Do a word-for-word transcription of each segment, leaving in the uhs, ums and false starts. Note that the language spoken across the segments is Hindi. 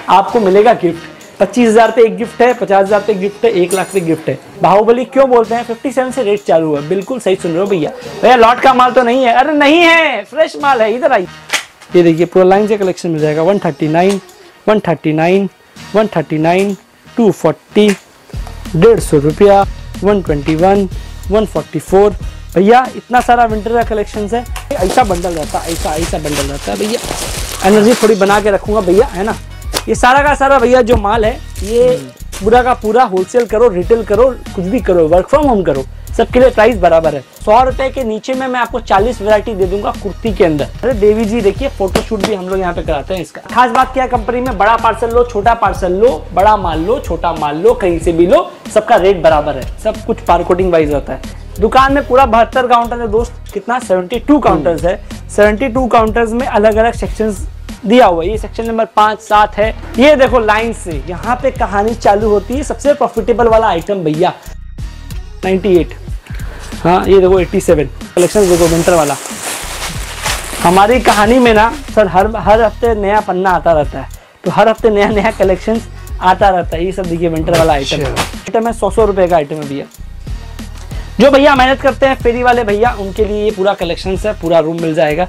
आपको मिलेगा गिफ्ट। पच्चीस हजार पे एक गिफ्ट है, पचास हजार पे एक गिफ्ट है, एक लाख पे गिफ्ट है। बाहुबली क्यों बोलते हैं? सत्तावन से रेट चालू है। बिल्कुल सही सुन रहे हो भैया। भैया लॉट का माल तो नहीं है? अरे नहीं है, फ्रेश माल है, इधर आई। ये देखिए पूरा लाइन से कलेक्शन मिल जाएगा। One thirty nine, one thirty nine, one thirty nine, two forty, डेढ़ सौ रुपया, one twenty one, one forty four. भैया इतना सारा विंटर का कलेक्शन है। ऐसा बंडल रहता है, ऐसा ऐसा बंडल रहता है भैया। एनर्जी थोड़ी बना के रखूंगा भैया, है ना। ये सारा का सारा भैया जो माल है, ये पूरा का पूरा होलसेल करो, रिटेल करो, कुछ भी करो, वर्क फ्रॉम होम करो, सबके लिए प्राइस बराबर है। सौ रुपए के नीचे में मैं आपको चालीस वैरायटी दे दूंगा कुर्ती के अंदर। अरे देवी जी देखिए, फोटोशूट भी हम लोग यहाँ पे कराते हैं इसका। खास बात क्या है कंपनी में, बड़ा पार्सल लो, छोटा पार्सल लो, बड़ा माल लो, छोटा माल लो, कहीं से भी लो, सबका रेट बराबर है। सब कुछ बारकोडिंग वाइज होता है। दुकान में पूरा बहत्तर काउंटर है दोस्त। कितना? बहत्तर काउंटर्स है। बहत्तर काउंटर्स में अलग अलग सेक्शंस दिया हुआ है। ये सेक्शन नंबर पाँच, सात है। ये देखो लाइन से यहाँ पे कहानी चालू होती है। सबसे प्रॉफिटेबल वाला आइटम भैया अट्ठानवे। हाँ ये देखो सत्तासी कलेक्शन देखो विंटर वाला। हमारी कहानी में ना सर हर हर हफ्ते नया पन्ना आता रहता है, तो हर हफ्ते नया नया कलेक्शन आता रहता है। ये सब देखिए विंटर वाला आइटम है। आइटम है सौ सौ रुपए का आइटम है भैया। जो भैया मेहनत करते हैं फेरी वाले भैया, उनके लिए ये पूरा कलेक्शन है, पूरा रूम मिल जाएगा।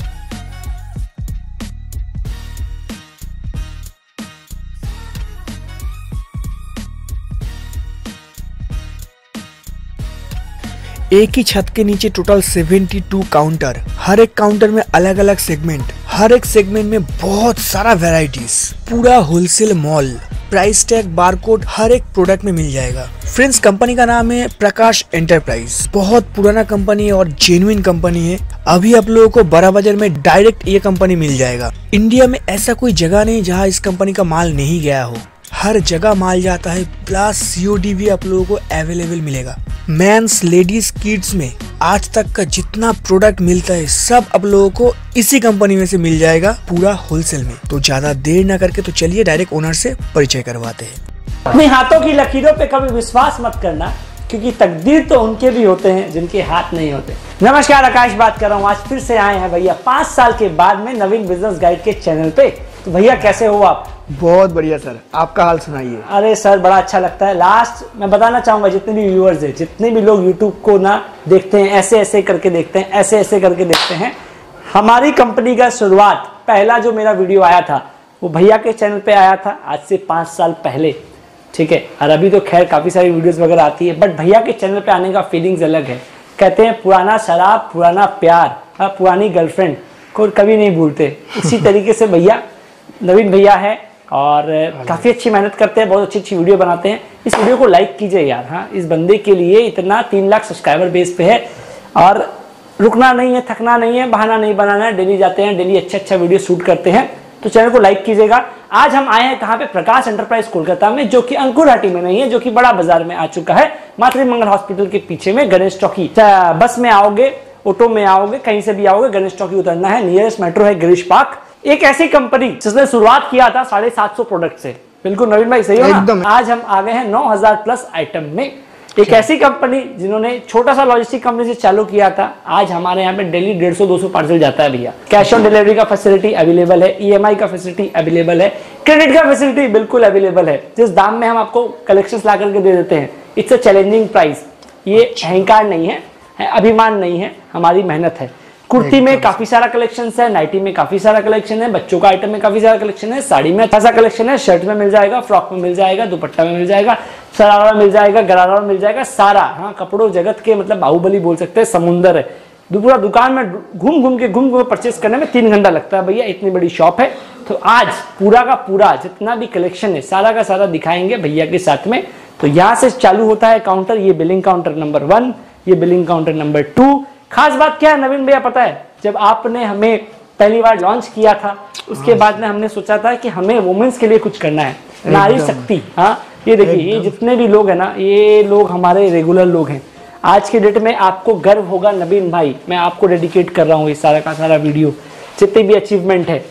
एक ही छत के नीचे टोटल बहत्तर काउंटर, हर एक काउंटर में अलग अलग सेगमेंट, हर एक सेगमेंट में बहुत सारा वैरायटीज, पूरा wholesale mall, price tag, barcode हर एक प्रोडक्ट में मिल जाएगा। फ्रेंड्स कंपनी का नाम है प्रकाश एंटरप्राइज। बहुत पुराना कंपनी है और जेन्युइन कंपनी है। अभी आप लोगों को बड़ा बाजार में डायरेक्ट ये कंपनी मिल जाएगा। इंडिया में ऐसा कोई जगह नहीं जहाँ इस कंपनी का माल नहीं गया हो। हर जगह माल जाता है, प्लस सीओडी भी आप लोगों को अवेलेबल मिलेगा। मेंस, लेडीज, किड्स में आज तक का जितना प्रोडक्ट मिलता है सब आप लोगों को इसी कंपनी में से मिल जाएगा, पूरा होलसेल में। तो ज्यादा देर ना करके तो चलिए डायरेक्ट ओनर से परिचय करवाते हैं। अपने हाथों की लकीरों पे कभी विश्वास मत करना, क्योंकि तकदीर तो उनके भी होते हैं जिनके हाथ नहीं होते। नमस्कार, आकाश बात कर रहा हूँ। आज फिर से आए हैं भैया पांच साल के बाद में नवीन बिजनेस गाइड के चैनल पे। तो भैया कैसे हो आप? बहुत बढ़िया सर, आपका हाल सुनाइए। अरे सर बड़ा अच्छा लगता है। लास्ट मैं बताना चाहूंगा, जितने भी व्यूअर्स हैं, जितने भी लोग यूट्यूब को ना देखते हैं, ऐसे ऐसे करके देखते हैं, ऐसे ऐसे करके देखते हैं, हमारी कंपनी का शुरुआत, पहला जो मेरा वीडियो आया था वो भैया के चैनल पे आया था आज से पाँच साल पहले, ठीक है। और अभी तो खैर काफ़ी सारी वीडियोस वगैरह आती है, बट भैया के चैनल पे आने का फीलिंग्स अलग है। कहते हैं पुराना शराब, पुराना प्यार, पुरानी गर्लफ्रेंड को कभी नहीं भूलते। उसी तरीके से भैया नवीन भैया है और काफ़ी अच्छी मेहनत करते हैं, बहुत अच्छी अच्छी वीडियो बनाते हैं। इस वीडियो को लाइक कीजिए यार। हाँ, इस बंदे के लिए इतना तीन लाख सब्सक्राइबर बेस पे है और रुकना नहीं है, थकना नहीं है, बहाना नहीं बनाना है। डेली जाते हैं, डेली अच्छा अच्छा वीडियो शूट करते हैं। तो चैनल को लाइक कीजिएगा। आज हम आए हैं कहाँ पे? प्रकाश एंटरप्राइज कोलकाता में, जो कि अंकुरहाटी में नहीं है, जो कि बड़ा बाजार में आ चुका है, मातृमंगल हॉस्पिटल के पीछे में, गणेश चौकी। बस में आओगे, ऑटो में आओगे, कहीं से भी आओगे, गणेश चौकी उतरना है। नियरेस्ट मेट्रो है गिरीश पार्क। एक ऐसी कंपनी जिसने शुरुआत किया था साढ़े सात सौ प्रोडक्ट से। बिल्कुल नवीन भाई, सही हो ना? एकदम। आज हम आ गए हैं नौ हजार प्लस आइटम में। एक ऐसी कंपनी जिन्होंने छोटा सा लॉजिस्टिक कंपनी से चालू किया था, आज हमारे यहाँ पे डेली डेढ़ सौ दो सौ पार्सल जाता है भैया। कैश ऑन डिलीवरी का फैसिलिटी अवेलेबल है, ईएमआई का फैसिलिटी अवेलेबल है, क्रेडिट का फैसिलिटी बिल्कुल अवेलेबल है। जिस दाम में हम आपको कलेक्शन ला करके दे देते हैं, इट्स अ चैलेंजिंग प्राइस। ये अहंकार नहीं है, अभिमान नहीं है, हमारी मेहनत है। कुर्ती में काफी सारा कलेक्शन है, नाइटी में काफी सारा कलेक्शन है, बच्चों का आइटम में काफी सारा कलेक्शन है, साड़ी में अच्छा सा कलेक्शन है, शर्ट में मिल जाएगा, फ्रॉक में मिल जाएगा, दुपट्टा में मिल जाएगा, शरारा मिल जाएगा, गरारा मिल जाएगा, सारा। हाँ, कपड़ों जगत के मतलब बाहुबली बोल सकते हैं, समुंदर है। पूरा दुकान में घूम घूम के घूम घूम परचेस करने में तीन घंटा लगता है भैया, इतनी बड़ी शॉप है। तो आज पूरा का पूरा जितना भी कलेक्शन है सारा का सारा दिखाएंगे भैया के साथ में। तो यहाँ से चालू होता है काउंटर। ये बिलिंग काउंटर नंबर वन, ये बिलिंग काउंटर नंबर टू। खास बात क्या है नवीन भैया पता है? जब आपने हमें पहली बार लॉन्च किया था, उसके बाद में हमने सोचा था कि हमें वुमेन्स के लिए कुछ करना है, नारी शक्ति। हाँ, ये देखिए, ये जितने भी लोग हैं ना, ये लोग हमारे रेगुलर लोग हैं। आज के डेट में आपको गर्व होगा नवीन भाई, मैं आपको डेडिकेट कर रहा हूँ ये सारा का सारा वीडियो, जितने भी अचीवमेंट है।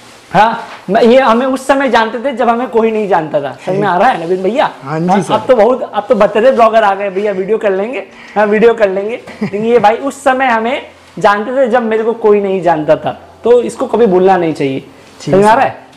हाँ, ये हमें उस समय जानते थे जब हमें कोई नहीं जानता था। समझ में आ रहा है नवीन भैया? हाँ जी सर। अब तो बहुत, अब तो बतरे ब्लॉगर आ गए भैया, वीडियो कर लेंगे। हाँ, वीडियो कर लेंगे। लेकिन ये भाई उस समय हमें जानते थे जब मेरे को कोई नहीं जानता था, तो इसको कभी भूलना नहीं चाहिए। समझ में आ रहा है?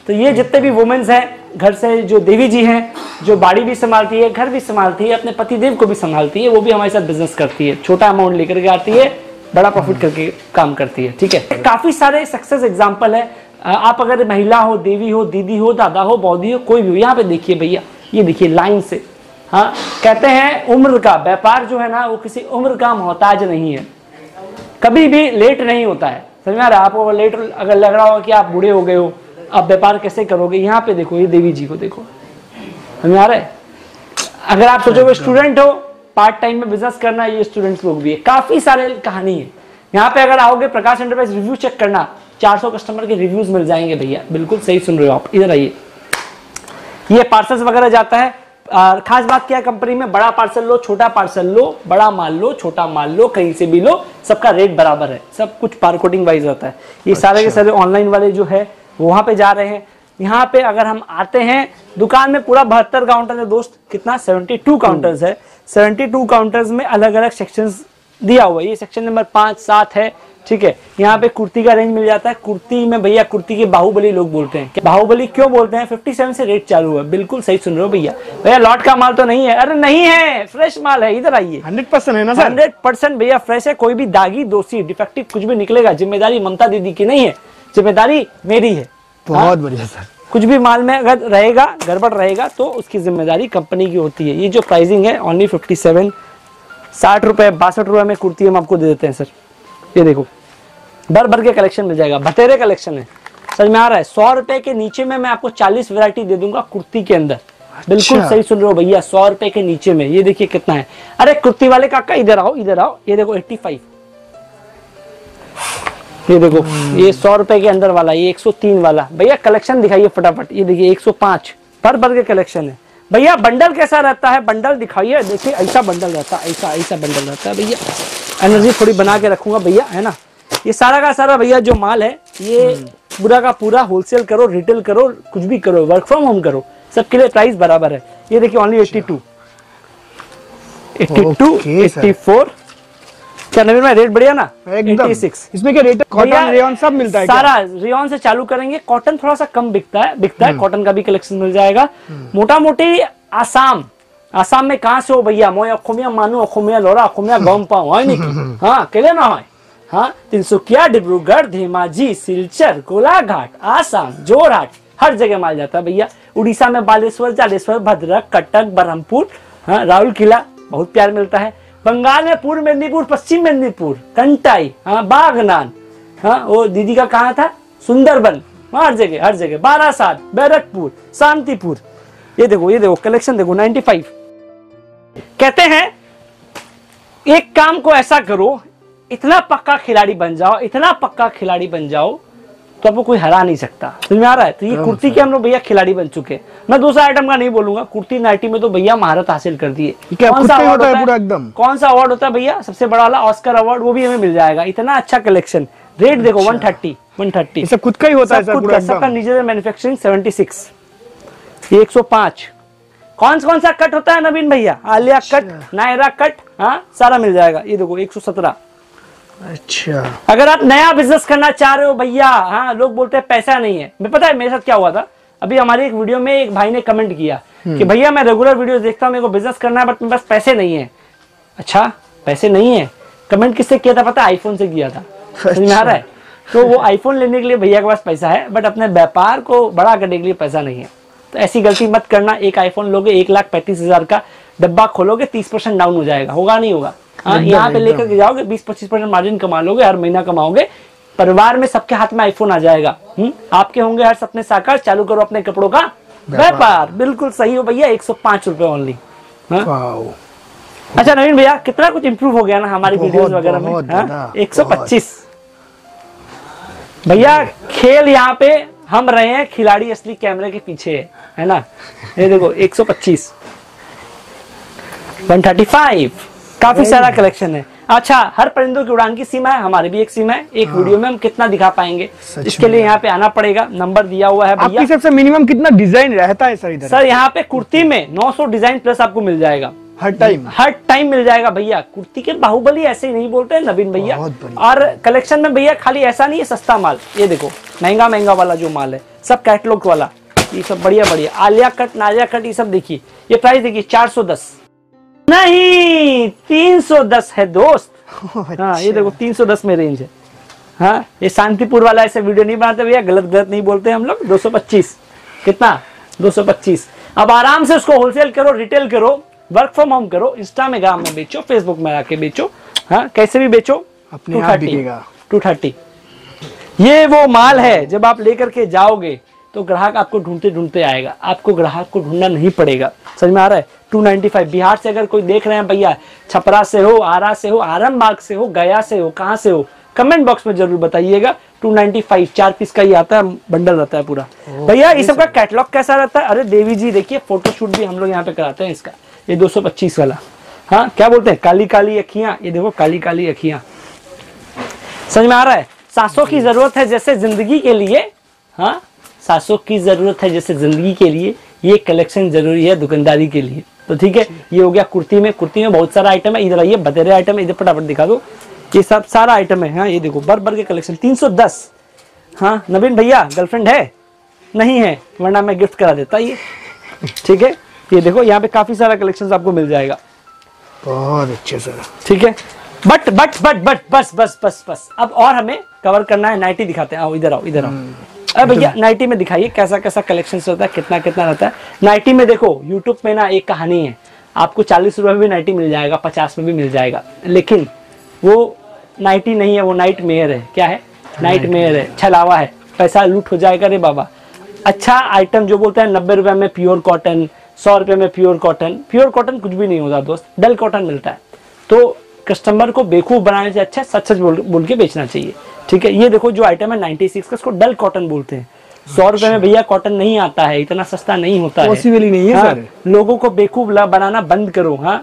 तो ये जितने भी वुमेन्स हैं घर से, जो देवी जी हैं, जो बाड़ी भी संभालती है, घर भी संभालती है, अपने पतिदेव को भी संभालती है, वो भी हमारे साथ बिजनेस करती है, छोटा अमाउंट लेकर के आती है, बड़ा प्रॉफिट करके काम करती है। ठीक है, काफी सारे सक्सेस एग्जांपल है। आप अगर महिला हो, देवी हो, दीदी हो, दादा हो, बौदी हो, कोई भी हो, यहाँ पे देखिए भैया, ये देखिए लाइन से। हाँ, कहते हैं उम्र का व्यापार जो है ना वो किसी उम्र का मोहताज नहीं है, कभी भी लेट नहीं होता है। समझ में आ रहा है? आपको लेट अगर लग रहा हो कि आप बूढ़े हो गए हो, आप व्यापार कैसे करोगे, यहाँ पे देखो, ये देवी जी को देखो। समझ में आ रहा है? अगर आप सोचोगे स्टूडेंट हो, पार्ट टाइम में बिजनेस करना, ये स्टूडेंट्स लोग भी है। काफी सारे कहानी है यहाँ पे। अगर आओगे प्रकाश एंटरप्राइज रिव्यू चेक करना, चार सौ कस्टमर के रिव्यूज मिल जाएंगे भैया। बिल्कुल सही सुन रहे हो आप, इधर आइए। ये पार्सल्स वगैरह जाता है। आ, खास बात क्या है कंपनी में, बड़ा पार्सल लो, छोटा पार्सल लो, बड़ा माल लो, छोटा माल लो, कहीं से भी लो, सबका रेट बराबर है, सब कुछ बारकोडिंग वाइज रहता है। ये अच्छा। सारे के सारे ऑनलाइन वाले जो है वहां पे जा रहे हैं। यहाँ पे अगर हम आते हैं, दुकान में पूरा बहत्तर काउंटर है दोस्त, कितना बहत्तर काउंटर्स है। बहत्तर काउंटर्स में अलग अलग सेक्शंस दिया हुआ है। ये सेक्शन नंबर पांच सात है। ठीक है, यहाँ पे कुर्ती का रेंज मिल जाता है। कुर्ती में भैया, कुर्ती के बाहुबली लोग बोलते हैं। बाहुबली क्यों बोलते हैं? सत्तावन से रेट चालू है। बिल्कुल सही सुन रहे हो भैया। भैया लॉट का माल तो नहीं है? अरे नहीं है, फ्रेश माल है। इधर आइए। हंड्रेड परसेंट है ना सर? हंड्रेड परसेंट भैया फ्रेश है। कोई भी दागी, दोषी, डिफेक्टिव कुछ भी निकलेगा, जिम्मेदारी ममता दीदी की नहीं है, जिम्मेदारी मेरी है। बहुत बढ़िया सर। कुछ भी माल में अगर रहेगा, गड़बड़ रहेगा, तो उसकी जिम्मेदारी कंपनी की होती है। ये जो प्राइसिंग है ओनली फिफ्टी सेवन, साठ रुपए, बासठ रुपए में कुर्ती हम आपको दे देते हैं सर। ये देखो, भर भर के कलेक्शन मिल जाएगा, बतेरे कलेक्शन है। समझ में आ रहा है? सौ रुपए के नीचे में मैं आपको चालीस वैरायटी दे दूंगा कुर्ती के अंदर। बिल्कुल सही सुन रहे हो भैया, सौ रुपए के नीचे में। ये देखिए कितना है। अरे कुर्ती वाले काका इधर आओ, इधर आओ। ये देखो पचासी, ये देखो ये सौ रुपए के अंदर वाला, ये एक सौ तीन वाला। भैया कलेक्शन दिखाइए फटाफट। ये देखिए एक सौ पाँच, भर भर के कलेक्शन है भैया। बंडल कैसा रहता है, बंडल दिखाइए। देखिए ऐसा बंडल रहता है, ऐसा ऐसा बंडल रहता है भैया। एनर्जी थोड़ी बना के रखूंगा भैया, है ना। ये सारा का सारा भैया जो माल है, ये पूरा का पूरा होलसेल करो, रिटेल करो, कुछ भी करो, वर्क फ्रॉम होम करो, सबके लिए प्राइस बराबर है। ये देखिए only eighty two, eighty two, eighty four. क्या नवीन में रेट बढ़िया ना? एकदम। छियासी। इसमें क्या रेट? कॉटन, रेयन सब मिलता है? सारा रेयन से चालू करेंगे। कॉटन थोड़ा सा कम बिकता है, बिकता है। कॉटन का भी कलेक्शन मिल जाएगा। मोटा मोटी आसाम, आसाम में कहाँ से हो भैया? मोय अखोमिया मानू, अखोमिया लोरा, अखोमिया गम पाऊ है नहीं। हाँ अकेले ना है। हाँ, तिनसुकिया, डिब्रूगढ़, धेमाजी, सिलचर, कोलाघाट, आसाम, जोरहाट, हर जगह माल जाता है भैया। उड़ीसा में बालेश्वर, जालेश्वर, भद्रक, कटक, बरहमपुर, हाँ, राउल किला, बहुत प्यार मिलता है। बंगाल में पूर्व मेदिनीपुर, पश्चिम मेदिनीपुर, कंटाई, हाँ, बागनान, हाँ, वो दीदी का कहाँ था, सुंदरबन, हर जगह हर जगह, बारासात, बैरकपुर, शांतिपुर। ये देखो, ये देखो कलेक्शन देखो, पचानवे। कहते हैं एक काम को ऐसा करो, इतना पक्का खिलाड़ी बन जाओ, इतना पक्का खिलाड़ी बन जाओ, तो आपको कोई हरा नहीं सकता। समझ में आ रहा है? तो ये कुर्ती के हम लोग भैया खिलाड़ी बन चुके हैं। मैं दूसरा आइटम का नहीं बोलूंगा, कुर्ती नाइटी में तो भैया महारत हासिल कर दी है। कौन सा अवार्ड होता है? पूरा एकदम। कौन सा अवार्ड होता है भैया? सबसे बड़ा वाला ऑस्कर अवार्ड, वो भी हमें मिल जाएगा। इतना अच्छा कलेक्शन। रेट देखो वन थर्टी, वन थर्टी। सब खुद का ही होता है सर? पूरा सबका निजी मैन्युफैक्चरिंग। सेवेंटी सिक्स, ये एक सौ पाँच। कौन कौन सा कट होता है नवीन भैया? आलिया कट, नायरा कट, हाँ, सारा मिल जाएगा। ये देखो एक सौ सत्रह। अच्छा, अगर आप नया बिजनेस करना चाह रहे हो भैया, हाँ, लोग बोलते हैं पैसा नहीं है। मैं पता है मेरे साथ क्या हुआ था? अभी हमारी एक वीडियो में एक भाई ने कमेंट किया कि भैया मैं रेगुलर वीडियो देखता हूँ, मेरे को बिजनेस करना है, बट मेरे पास पैसे नहीं है। अच्छा, पैसे नहीं है? कमेंट किससे किया था पता? आईफोन से किया था। समझ में आ रहा है? तो वो आईफोन लेने के लिए भैया के पास पैसा है, बट अपने व्यापार को बड़ा करने के लिए पैसा नहीं है। तो ऐसी गलती मत करना। एक आईफोन लोगे, एक लाख पैंतीस हजार का डब्बा खोलोगे, तीस परसेंट डाउन हो जाएगा। होगा नहीं होगा? हाँ, यहाँ पे लेकर के जाओगे, बीस पच्चीस परसेंट मार्जिन कमा लोगे, हर महीना कमाओगे। परिवार में सबके हाथ में आईफोन आ जाएगा। हुँ? आपके होंगे हर सपने साकार। चालू करो अपने कपड़ों का व्यापार। बिल्कुल सही हो भैया, एक सौ पांच रुपए ओनली। अच्छा नवीन भैया, कितना कुछ इंप्रूव हो गया ना हमारी वीडियोस वगैरह में। एक सौ पच्चीस भैया। खेल यहाँ पे हम रहे हैं, खिलाड़ी असली कैमरे के पीछे है, है ना। ये देखो एक सौ पच्चीस, वन थर्टी फाइव। काफी सारा कलेक्शन है। अच्छा, हर परिंदों की उड़ान की सीमा है, हमारी भी एक सीमा है। एक हाँ। वीडियो में हम कितना दिखा पाएंगे, इसके लिए यहाँ पे आना पड़ेगा। नंबर दिया हुआ है भैया। आपकी सबसे मिनिमम कितना डिजाइन रहता है सर इधर? सर यहाँ पे कुर्ती में नौ सौ डिजाइन प्लस आपको मिल जाएगा। हर टाइम हर टाइम मिल जाएगा भैया। कुर्ती के बाहुबली ऐसे ही नहीं बोलते हैं नवीन भैया। और कलेक्शन में भैया खाली ऐसा नहीं है सस्ता माल, ये देखो महंगा महंगा वाला जो माल है सब कैटलॉग वाला, ये सब बढ़िया बढ़िया आलिया कट नाजिया कट ये सब देखिए। ये प्राइस देखिए चार सौ दस नहीं तीन सौ दस है दोस्त। हाँ ये देखो तीन सौ दस में रेंज है। हाँ ये शांतिपुर वाला ऐसे वीडियो नहीं बनाते भैया, गलत गलत नहीं बोलते हम लोग। दो सौ पच्चीस कितना दो सौ पच्चीस। अब आराम से उसको होलसेल करो, रिटेल करो, वर्क फ्रॉम होम करो, इंस्टाग्राम में बेचो, फेसबुक में आके बेचो, हाँ कैसे भी बेचो, अपने आप बिकेगा। टू थर्टी ये वो माल है जब आप लेकर के जाओगे तो ग्राहक आपको ढूंढते ढूंढते आएगा, आपको ग्राहक को ढूंढना नहीं पड़ेगा। समझ में आ रहा है। टू नाइन्टी फाइव बिहार से अगर कोई देख रहे हैं भैया, छपरा से हो, आरा से हो, आरामबाग से हो, गया से हो, कहाँ से हो, कमेंट बॉक्स में जरूर बताइएगा। टू नाइन्टी फाइव चार पीस का ही आता है, बंडल रहता है पूरा। भैया इस सब का कैटलॉग कैसा रहता है? अरे देवी जी देखिए फोटोशूट भी हम लोग यहाँ पे कराते हैं इसका। ये दो सौ पच्चीस वाला, हाँ क्या बोलते हैं, काली काली अखियां, ये देखो काली काली अखियां। समझ में आ रहा है। सांसों की जरूरत है जैसे जिंदगी के लिए, हाँ सांसों की जरूरत है जैसे जिंदगी के लिए, ये कलेक्शन जरूरी है दुकानदारी के लिए। तो ठीक है, ये हो गया कुर्ती में। कुर्ती में बहुत सारा आइटम है, इधर आइए बतेरे आइटम है, इधर फटाफट दिखा दो। ये सब सारा आइटम है। हाँ ये देखो बर बर के कलेक्शन तीन सौ दस। हाँ नवीन भैया गर्लफ्रेंड है? नहीं है, वरना मैं गिफ्ट करा देता ये। ठीक है ये देखो यहाँ पे काफी सारा कलेक्शन आपको मिल जाएगा। बहुत अच्छे सर। ठीक है बट बट बट बट बस बस बस बस अब और हमें कवर करना है। नाइटी दिखाते हैं, आओ इधर आओ इधर आओ। अब भैया नाइटी में दिखाइए कैसा कैसा कलेक्शन रहता है, कितना कितना रहता है नाइटी में। देखो यूट्यूब में ना एक कहानी है, आपको चालीस रुपए में भी नाइटी मिल जाएगा, पचास में भी मिल जाएगा, लेकिन वो नाइटी नहीं है, वो नाइट मेयर है। क्या है? नाइट मेयर है, छलावा है, पैसा लूट हो जाएगा रे बाबा। अच्छा आइटम जो बोलते हैं नब्बे रुपए में प्योर कॉटन, सौ रुपए में प्योर कॉटन, प्योर कॉटन कुछ भी नहीं होता दोस्त, डल कॉटन मिलता है। तो कस्टमर को बेवकूफ बनाने से अच्छा सच सच बोल, बोल के बेचना चाहिए। ठीक है ये देखो जो आइटम है नाइन्टी सिक्स का, इसको डल कॉटन बोलते हैं। सौ रुपए में भैया कॉटन नहीं आता है, इतना सस्ता नहीं होता है, पॉसिबल ही नहीं है हाँ, सर। लोगों को बेवकूफ बनाना बंद करो। हाँ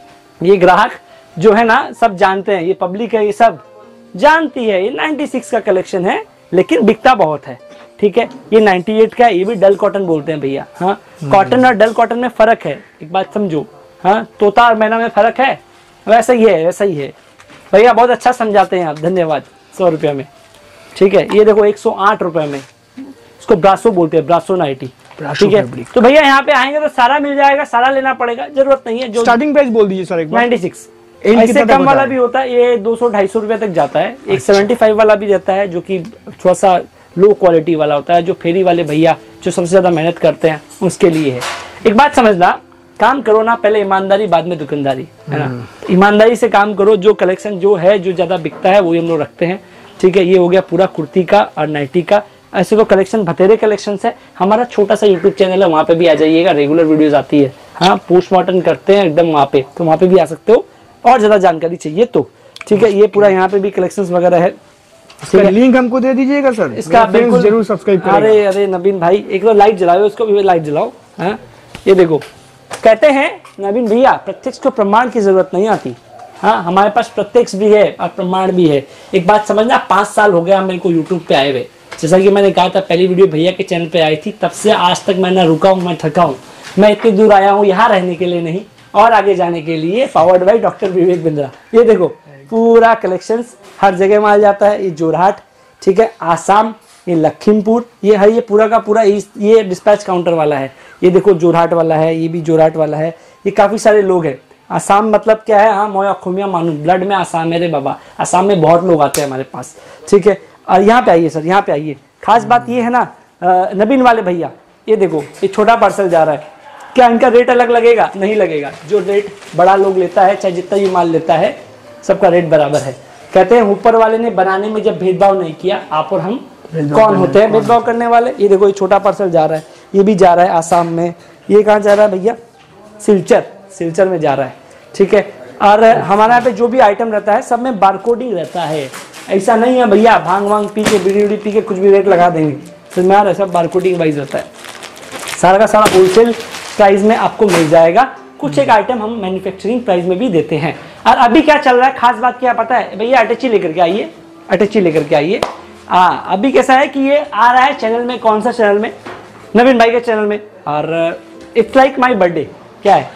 ये ग्राहक जो है ना सब जानते हैं, ये पब्लिक है ये सब जानती है। ये नाइन्टी सिक्स का कलेक्शन है लेकिन बिकता बहुत है। ठीक है ये नाइन्टी एट का है, ये भी डल कॉटन बोलते हैं भैया। हाँ कॉटन और डल कॉटन में फर्क है, एक बात समझो। हाँ तोता और मैना में फर्क है, वैसा ही है वैसा ही है भैया। बहुत अच्छा समझाते हैं आप, धन्यवाद। सौ रुपये में ठीक है। ये देखो एक सौ आठ रुपये में, इसको ब्रासो बोलते हैं, ब्रासो नाइटी। ठीक है तो भैया यहाँ पे आएंगे तो सारा मिल जाएगा, सारा लेना पड़ेगा, जरूरत नहीं है। जो स्टार्टिंग प्राइस बोल दीजिए सर एक बार। नाइन्टी सिक्स ऐसे कम वाला भी होता है, ये दो सौ ढाई सौ रुपए तक जाता है। एक सेवेंटी फाइव वाला भी रहता है जो कि थोड़ा सा लो क्वालिटी वाला होता है, जो फेरी वाले भैया जो सबसे ज्यादा मेहनत करते हैं उसके लिए है। एक बात समझना, काम करो ना पहले ईमानदारी बाद में दुकानदारी, है ना। ईमानदारी से काम करो, जो कलेक्शन जो है जो ज्यादा बिकता है वही हम लोग रखते हैं। ठीक है ये हो गया पूरा कुर्ती का और नाइटी का। ऐसे तो कलेक्शन भतेरे कलेक्शन है। हमारा छोटा सा यूट्यूब चैनल है, वहाँ पे भी आ जाइएगा, रेगुलर वीडियोज आती है। हाँ पोस्टमार्टम करते हैं एकदम वहाँ पे, तो वहाँ पे भी आ सकते हो और ज्यादा जानकारी चाहिए तो। ठीक है ये पूरा यहाँ पे भी कलेक्शंस वगैरह है। इसका लिंक हमको दे दीजिएगा सर, इसका बिल्कुल जरूर सब्सक्राइब करेगा। अरे अरे नवीन भाई एक तो लाइट जलाओ, उसको भी लाइट जलाओ। हाँ ये देखो कहते हैं नवीन भैया प्रत्यक्ष को प्रमाण की जरूरत नहीं आती। हाँ हमारे पास प्रत्यक्ष भी है और प्रमाण भी है। एक बात समझना, पांच साल हो गया मेरे को यूट्यूब पे आए हुए। जैसा कि मैंने कहा था पहली वीडियो भैया के चैनल पे आई थी, तब से आज तक मैं ना रुका हूँ मैं थका हूँ। मैं इतनी दूर आया हूँ यहाँ रहने के लिए नहीं और आगे जाने के लिए। Powered by doctor Vivek Bindra. ये देखो पूरा कलेक्शंस हर जगह माल जाता है। ये जोरहाट, ठीक है आसाम, ये लखीमपुर, ये है ये पूरा का पूरा ये डिस्पैच काउंटर वाला है। ये देखो जोरहाट वाला है, ये भी जोरहाट वाला है। ये काफी सारे लोग हैं। आसाम मतलब क्या है, हाँ मोया खुमिया मानू, ब्लड में आसाम मेरे बाबा, आसाम में बहुत लोग आते हैं हमारे पास। ठीक है और यहाँ पे आइए सर, यहाँ पे आइए। खास बात ये है ना नवीन वाले भैया, ये देखो ये छोटा पार्सल जा रहा है, क्या इनका रेट अलग लगेगा? नहीं लगेगा। जो रेट बड़ा लोग लेता है, चाहे जितना भी माल लेता है, सबका रेट बराबर है। कहते हैं ऊपर वाले ने बनाने में जब भेदभाव नहीं किया, आप और हम कौन होते हैं भेदभाव करने वाले। ये देखो ये छोटा पार्सल जा रहा है, ये भी जा रहा है आसाम में। ये कहाँ जा रहा है भैया? सिलचर, सिलचर में जा रहा है। ठीक है और हमारे यहाँ पे जो भी आइटम रहता है सब में बारकोडिंग रहता है। ऐसा नहीं है भैया भांग वांग पी के बीड़ी उड़ी पी के कुछ भी रेट लगा देंगे, फिर में आ रहा है, सब बारकोडिंग वाइज रहता है। सारा का सारा होलसेल प्राइस में आपको मिल जाएगा। कुछ एक आइटम हम मैन्युफैक्चरिंग प्राइस में भी देते हैं। और अभी क्या चल रहा है, खास बात क्या पता है भैया? अटैची लेकर के आइए, अटैची लेकर के आइए। हाँ अभी कैसा है कि ये आ रहा है चैनल में, कौन सा चैनल में? नवीन भाई के चैनल में। और इट्स लाइक माई बर्थडे। क्या है?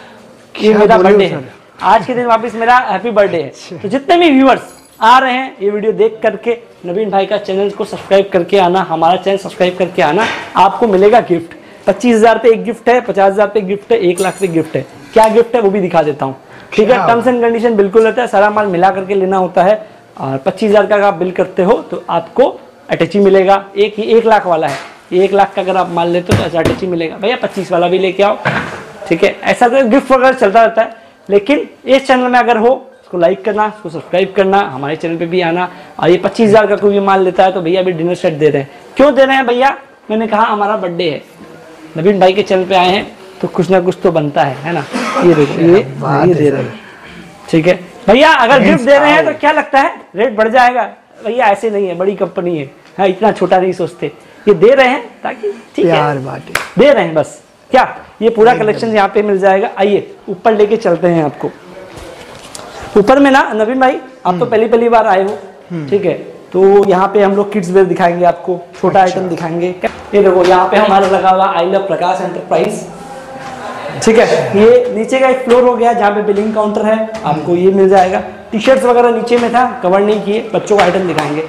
ये मेरा बर्थडे है, आज के दिन वापस मेरा हैप्पी बर्थडे है। तो जितने भी व्यूअर्स आ रहे हैं ये वीडियो देख करके नवीन भाई का चैनल को सब्सक्राइब करके आना, हमारा चैनल सब्सक्राइब करके आना, आपको मिलेगा गिफ्ट। पच्चीस हजार पे एक गिफ्ट है, पचास हजार पे गिफ्ट है, एक लाख पे गिफ्ट है। क्या गिफ्ट है वो भी दिखा देता हूँ, ठीक है। टर्म्स एंड कंडीशन बिल्कुल रहता है, सारा माल मिला करके लेना होता है। और पच्चीस हजार का आप बिल करते हो तो आपको अटैची मिलेगा। एक एक लाख वाला है, एक लाख का अगर आप माल लेते हो तो ऐसा अटैची मिलेगा। भैया पच्चीस वाला भी लेके आओ, ठीक है। ऐसा तो गिफ्ट वगैरह चलता रहता है, लेकिन इस चैनल में अगर हो उसको लाइक करना, उसको सब्सक्राइब करना, हमारे चैनल पे भी आना। और ये पच्चीस हजार का कोई भी माल लेता है तो भैया अभी डिनर सेट दे रहे हैं। क्यों दे रहे हैं भैया? मैंने कहा हमारा बर्थडे है, नवीन भाई के चैनल पे आए हैं तो कुछ ना कुछ तो बनता है, है ना। ये देखो ये ये दे रहे हैं, ठीक है भैया। अगर गिफ्ट दे रहे हैं तो क्या लगता है रेट बढ़ जाएगा? भैया ऐसे नहीं है, बड़ी कंपनी है, हाँ इतना छोटा नहीं सोचते। ये दे रहे हैं ताकि ठीक है, दे रहे हैं बस। क्या ये पूरा कलेक्शन यहाँ पे मिल जाएगा। आइए ऊपर लेके चलते हैं आपको। ऊपर में ना नवीन भाई आप तो पहली पहली बार आए हो, ठीक है, तो यहाँ पे हम लोग किड्स वेयर दिखाएंगे आपको, छोटा आइटम दिखाएंगे। ये देखो यहाँ पे हमारा लगा हुआ आई लव प्रकाश एंटरप्राइज, ठीक है। ये नीचे का एक फ्लोर हो गया जहाँ पे बिलिंग काउंटर है, आपको ये मिल जाएगा। टी शर्ट्स वगैरह नीचे में था, कवर नहीं किए, बच्चों का आइटम दिखाएंगे।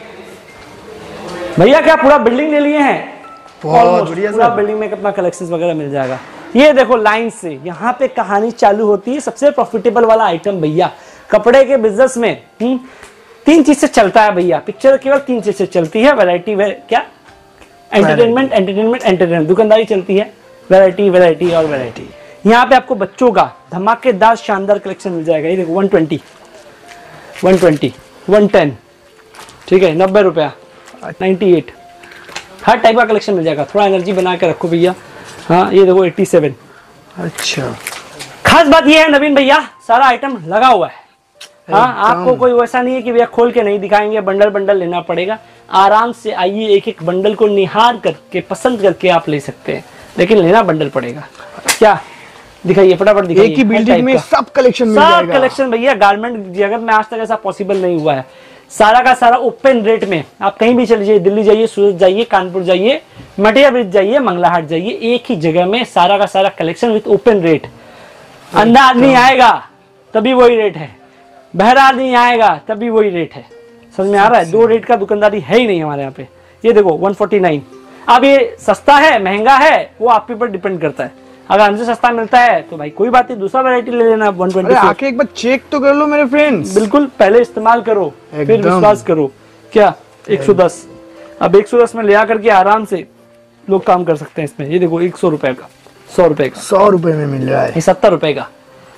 भैया क्या पूरा बिल्डिंग ले लिए हैं? बहुत बढ़िया, पूरा बिल्डिंग में अपना कलेक्शंस वगैरह मिल जाएगा। ये देखो लाइन से यहाँ पे कहानी चालू होती है। सबसे प्रॉफिटेबल वाला आइटम भैया कपड़े के बिजनेस में हुँ? तीन चीज से चलता है भैया। पिक्चर केवल तीन चीज से चलती है, वैरायटी वे, क्या एंटरटेनमेंट एंटरटेनमेंट एंटरटेनमेंट दुकानदारी चलती है, वैरायटी वैरायटी और वैरायटी। यहाँ पे आपको बच्चों का धमाकेदार शानदार कलेक्शन मिल जाएगा। ये देखो one twenty one twenty one ten, ठीक है, नब्बे रुपया, नाइन्टी एट, हर टाइप का कलेक्शन मिल जाएगा। थोड़ा एनर्जी बना के रखो भैया। हाँ ये देखो एट्टी सेवन। अच्छा खास बात ये है नवीन भैया सारा आइटम लगा हुआ है। हाँ आपको कोई वैसा नहीं है कि भैया खोल के नहीं दिखाएंगे, बंडल बंडल लेना पड़ेगा। आराम से आइए, एक एक बंडल को निहार करके पसंद करके आप ले सकते हैं, लेकिन लेना बंडल पड़ेगा। क्या दिखाइए फटाफट दिखाइए। एक ही बिल्डिंग में सब कलेक्शन मिल जाएगा। सब कलेक्शन भैया गारमेंट जगत में आज तक ऐसा पॉसिबल नहीं हुआ है। सारा का सारा ओपन रेट में आप कहीं भी चले जाइए, दिल्ली जाइए, सूरत जाइए, कानपुर जाइए, मटिया ब्रिज जाइए, मंगलाहाट जाइए, एक ही जगह में सारा का सारा कलेक्शन विद ओपन रेट। अंधा आदमी आएगा तभी वही रेट है, बहरा आदमी आएगा तभी वही रेट है। समझ में आ रहा है? दो रेट का दुकानदारी है ही नहीं हमारे यहाँ पे। ये देखो वन फोर्टी नाइन। अब ये सस्ता है महंगा है वो आप पे पर डिपेंड करता है। अगर हमसे सस्ता मिलता है तो भाई कोई बात नहीं, दूसरा वैरायटी ले लेना। वन ट्वेंटी आके एक बार चेक तो कर लो मेरे फ्रेंड्स। बिल्कुल, पहले इस्तेमाल करो फिर विश्वास करो। क्या एक सौ दस, अब एक सौ दस में ले आकर के आराम से लोग काम कर सकते हैं इसमें। ये देखो एक सौ रुपए का, सौ रुपए का, सौ रुपए में मिल रहा है। ये सत्तर रुपए का।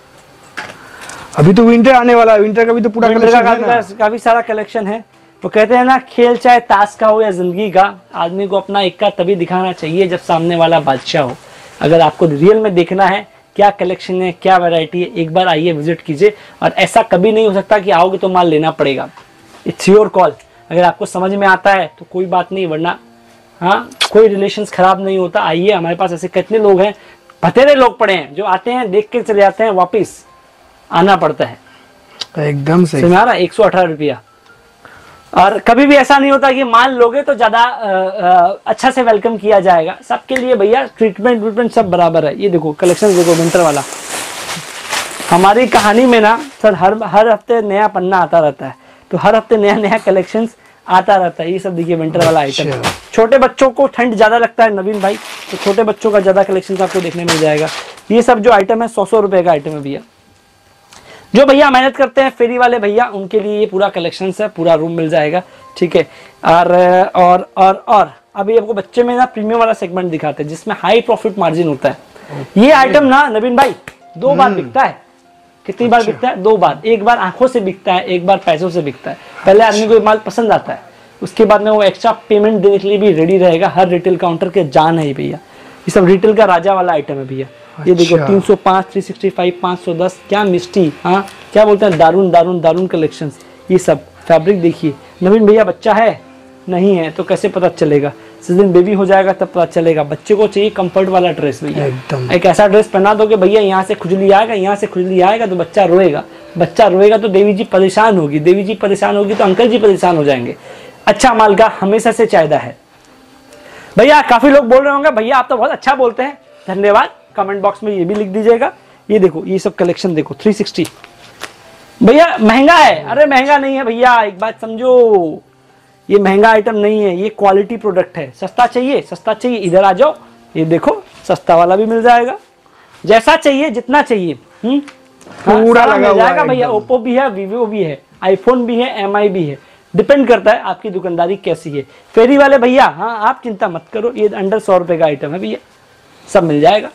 अभी तो विंटर आने वाला है, विंटर का भी तो पूरा कलेक्शन है ना? काफी सारा कलेक्शन है। वो कहते हैं ना खेल चाहे ताश का हो या जिंदगी का, आदमी को अपना इक्का तभी दिखाना चाहिए जब सामने वाला बादशाह हो। अगर आपको रियल में देखना है क्या कलेक्शन है, क्या वैरायटी है, एक बार आइए विजिट कीजिए। और ऐसा कभी नहीं हो सकता कि आओगे तो माल लेना पड़ेगा। It's your call. अगर आपको समझ में आता है तो कोई बात नहीं, वरना हाँ कोई रिलेशंस खराब नहीं होता। आइए, हमारे पास ऐसे कितने लोग हैं, बतेरे लोग पड़े हैं जो आते हैं देख के चले जाते हैं, वापिस आना पड़ता है। एकदम सही। आ रहा एक सौ अठारह रुपया। और कभी भी ऐसा नहीं होता कि माल लोगे तो ज्यादा अच्छा से वेलकम किया जाएगा। सबके लिए भैया ट्रीटमेंट ट्रीटमेंट सब बराबर है। ये देखो कलेक्शन देखो विंटर वाला। हमारी कहानी में ना सर हर हर हफ्ते नया पन्ना आता रहता है, तो हर हफ्ते नया नया कलेक्शंस आता रहता है। ये सब देखिए विंटर वाला आइटम। छोटे बच्चों को ठंड ज्यादा लगता है नवीन भाई, तो छोटे बच्चों का ज्यादा कलेक्शन आपको देखने मिल जाएगा। ये सब जो आइटम है सौ सौ रुपए का आइटम है भैया। जो भैया मेहनत करते हैं फेरी वाले भैया, उनके लिए ये पूरा कलेक्शन है, पूरा रूम मिल जाएगा, ठीक है। और और और और अभी आपको बच्चे में ना प्रीमियम वाला सेगमेंट दिखाते हैं जिसमें हाई प्रॉफिट मार्जिन होता है। ये आइटम ना नवीन भाई दो बार बिकता है। कितनी बार बिकता है? दो बार। एक बार आंखों से बिकता है, एक बार पैसों से बिकता है। पहले आदमी को माल पसंद आता है, उसके बाद में वो एक्स्ट्रा पेमेंट देने के लिए भी रेडी रहेगा। हर रिटेल काउंटर के जान है भैया। ये सब रिटेल का राजा वाला आइटम है भैया। ये देखो तीन सौ पाँच, तीन सौ पैंसठ, पाँच सौ दस, क्या मिस्टी, हाँ क्या बोलते हैं, दारुन दारुन दारुन कलेक्शंस। ये सब फैब्रिक देखिए नवीन भैया। बच्चा है नहीं है तो कैसे पता चलेगा? जिस दिन बेबी हो जाएगा तब पता चलेगा। बच्चे को चाहिए कंफर्ट वाला ड्रेस भैया, एक ऐसा ड्रेस पहना दो कि भैया यहाँ से खुजली आएगा, यहाँ से खुजली आएगा तो बच्चा रोएगा, बच्चा रोएगा तो देवी जी परेशान होगी, देवी जी परेशान होगी तो अंकल जी परेशान हो जाएंगे। अच्छा माल का हमेशा से चाहता है भैया। काफी लोग बोल रहे होंगे भैया आप तो बहुत अच्छा बोलते हैं, धन्यवाद। कमेंट बॉक्स में ये भी लिख दीजिएगा ये देखो ये सब कलेक्शन देखो थ्री सिक्सटी। भैया महंगा है? अरे महंगा नहीं है भैया, एक बात समझो, ये महंगा आइटम नहीं है, ये क्वालिटी प्रोडक्ट है। सस्ता चाहिए? सस्ता चाहिए इधर आ जाओ, ये देखो सस्ता वाला भी मिल जाएगा, जैसा चाहिए जितना चाहिए। हम्म पूरा लगा मिल जाएगा भैया। ओप्पो भी है, वीवो भी है, आईफोन भी है, एम आई भी है। डिपेंड करता है आपकी दुकानदारी कैसी है। फेरी वाले भैया, हाँ आप चिंता मत करो, ये अंडर सौ रुपए का आइटम है भैया, सब मिल जाएगा।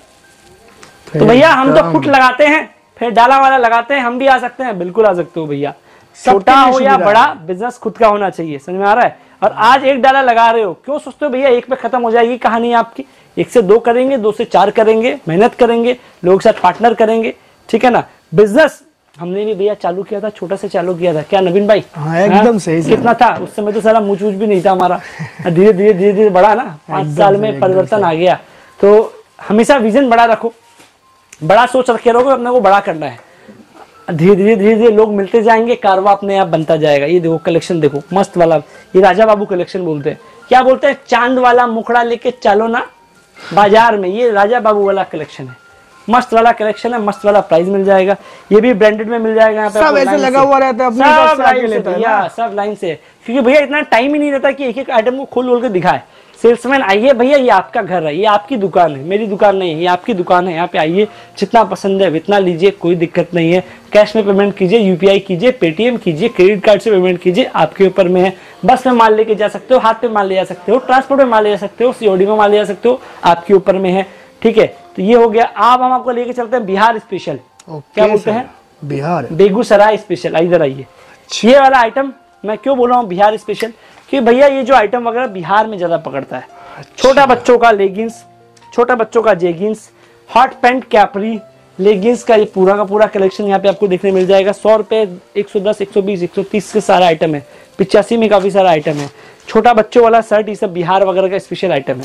तो भैया हम तो फुट लगाते हैं, फिर डाला वाला लगाते हैं, हम भी आ सकते हैं, बिल्कुल आ सकते हो भैया। छोटा हो या बड़ा, बिजनेस खुद का होना चाहिए, समझ में आ रहा है। और आज एक डाला लगा रहे हो, क्यों सोचते हो भैया एक पे खत्म हो जाएगी कहानी आपकी? एक से दो करेंगे, दो से चार करेंगे, मेहनत करेंगे, लोगों के साथ पार्टनर करेंगे, ठीक है ना। बिजनेस हमने भी भैया चालू किया था, छोटा से चालू किया था, क्या नवीन भाई? हाँ, एकदम सही। कितना था उस समय? तो सारा मुँह भी नहीं था हमारा, धीरे धीरे धीरे धीरे बढ़ा ना, पाँच साल में परिवर्तन आ गया। तो हमेशा विजन बड़ा रखो, बड़ा सोच रखे रहोगे, अपने को बड़ा करना है। धीरे धीरे धीरे धीरे लोग मिलते जाएंगे, कारवा अपने आप बनता जाएगा। ये देखो कलेक्शन देखो मस्त वाला, ये राजा बाबू कलेक्शन बोलते हैं। क्या बोलते हैं? चांद वाला मुखड़ा लेके चलो ना बाजार में, ये राजा बाबू वाला कलेक्शन है। मस्त वाला कलेक्शन है, मस्त वाला प्राइस मिल जाएगा। ये भी ब्रांडेड में मिल जाएगा यहाँ पे, सब ऐसे लगा हुआ रहता है, सब लाइन से भैया, सब लाइन से। क्योंकि भैया इतना टाइम ही नहीं रहता कि एक एक आइटम को खोल खोल के दिखाए। सेल्समैन आइए भैया, ये आपका घर है, ये आपकी दुकान है, मेरी दुकान नहीं है, ये आपकी दुकान है, यहाँ पे आइए, जितना पसंद है इतना लीजिए, कोई दिक्कत नहीं है। कैश में पेमेंट कीजिए, यूपीआई कीजिए, पेटीएम कीजिए, क्रेडिट कार्ड से पेमेंट कीजिए, आपके ऊपर में है। बस में माल लेके जा सकते हो, हाथ पे माल ले जा सकते हो, ट्रांसपोर्ट में माल ले जा सकते हो, सीओडी में माल ले जा सकते हो, आपके ऊपर में है, ठीक है। तो ये हो गया। आप हम आपको लेके चलते हैं बिहार स्पेशल, क्या बोलते हैं? बिहार, बेगूसराय स्पेशल। इधर आइए, ये वाला आइटम मैं क्यों बोल रहा हूँ बिहार स्पेशल, कि भैया ये जो आइटम वगैरह बिहार में ज्यादा पकड़ता है। छोटा बच्चों का लेगिंग्स, छोटा बच्चों का jeggings, hot pant, capri, leggings का ये पूरा का पूरा कलेक्शन यहाँ पे आपको देखने मिल जाएगा। सौ रुपए, एक सौ दस, एक सौ बीस, एक सौ तीस के सारा आइटम है। पिचासी में काफी सारा आइटम है। छोटा बच्चों वाला शर्ट, ये सब बिहार वगैरह का स्पेशल आइटम है।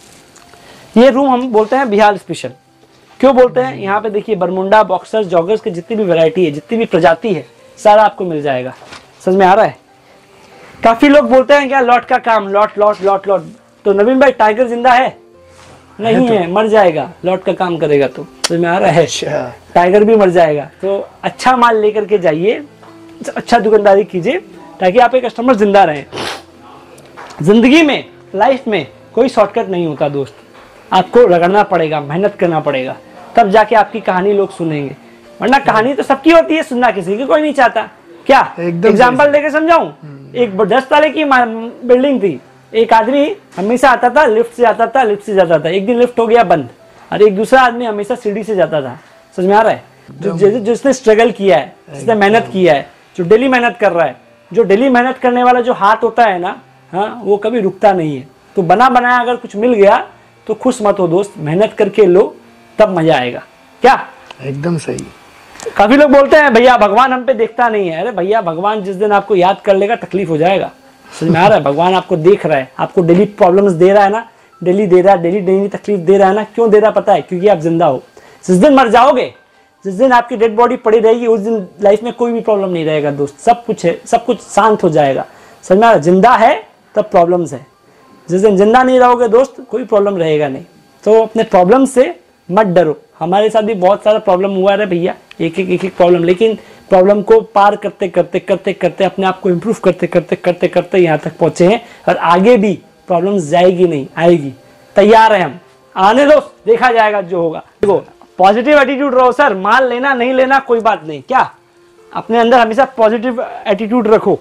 ये रूम हम बोलते हैं बिहार स्पेशल। क्यों बोलते हैं? यहाँ पे देखिए बरमुंडा, बॉक्सर्स, जॉगर्स की जितनी भी वैरायटी है, जितनी भी प्रजाति है, सारा आपको मिल जाएगा। समझ में आ रहा है? काफी लोग बोलते हैं क्या लॉट का काम, लॉट लॉट लॉट लॉट। तो नवीन भाई टाइगर जिंदा है? नहीं है, तो। है, मर जाएगा। लॉट का काम करेगा तो, समझ में आ रहा है? टाइगर भी मर जाएगा। तो अच्छा माल लेकर के जाइए, अच्छा दुकानदारी कीजिए, ताकि आपके कस्टमर जिंदा रहे। जिंदगी में, लाइफ में कोई शॉर्टकट नहीं होता दोस्त, आपको रगड़ना पड़ेगा, मेहनत करना पड़ेगा, तब जाके आपकी कहानी लोग सुनेंगे। वरना कहानी तो सबकी होती है, सुनना किसी की कोई नहीं चाहता। क्या एग्जाम्पल देके समझाऊं? एक दस ताले की बिल्डिंग थी, एक आदमी हमेशा आता था, लिफ्ट से आता था, लिफ्ट से जाता था। एक दिन लिफ्ट हो गया बंद, और एक दूसरा आदमी हमेशा सीढ़ी से जाता था। समझ में आ रहा है? जो जिसने स्ट्रगल किया है, जिसने मेहनत किया है, जो डेली मेहनत कर रहा है, जो डेली मेहनत करने वाला जो हाथ होता है ना, हाँ, वो कभी रुकता नहीं है। तो बना बनाया अगर कुछ मिल गया तो खुश मत हो दोस्त, मेहनत करके लो, तब मजा आएगा। क्या? एकदम सही। काफी लोग बोलते हैं भैया भगवान हम पे देखता नहीं है। अरे भैया भगवान जिस दिन आपको याद कर लेगा तकलीफ हो जाएगा। समझ में आ रहा है? भगवान आपको देख रहा है, आपको डेली प्रॉब्लम्स दे रहा है ना, डेली दे रहा है, डेली डेली तकलीफ दे रहा है ना। क्यों दे रहा पता है? क्योंकि आप जिंदा हो। जिस दिन मर जाओगे, जिस दिन आपकी डेड बॉडी पड़ी रहेगी, उस दिन लाइफ में कोई भी प्रॉब्लम नहीं रहेगा दोस्त। सब कुछ है, सब कुछ शांत हो जाएगा। समझ में आ रहा है? जिंदा है तब प्रॉब्लम्स है, जिस दिन जिंदा नहीं रहोगे दोस्त, कोई प्रॉब्लम रहेगा नहीं। तो अपने प्रॉब्लम से मत डरो। हमारे साथ भी बहुत सारा प्रॉब्लम हुआ है भैया, एक एक एक एक प्रॉब्लम, लेकिन प्रॉब्लम को पार करते करते करते करते अपने आप को इम्प्रूव करते करते करते करते यहाँ तक पहुंचे हैं। और आगे भी प्रॉब्लम जाएगी नहीं, आएगी। तैयार है हम, आने दो, देखा जाएगा जो होगा। देखो पॉजिटिव एटीट्यूड रहो सर, माल लेना नहीं लेना कोई बात नहीं। क्या? अपने अंदर हमेशा पॉजिटिव एटीट्यूड रखो।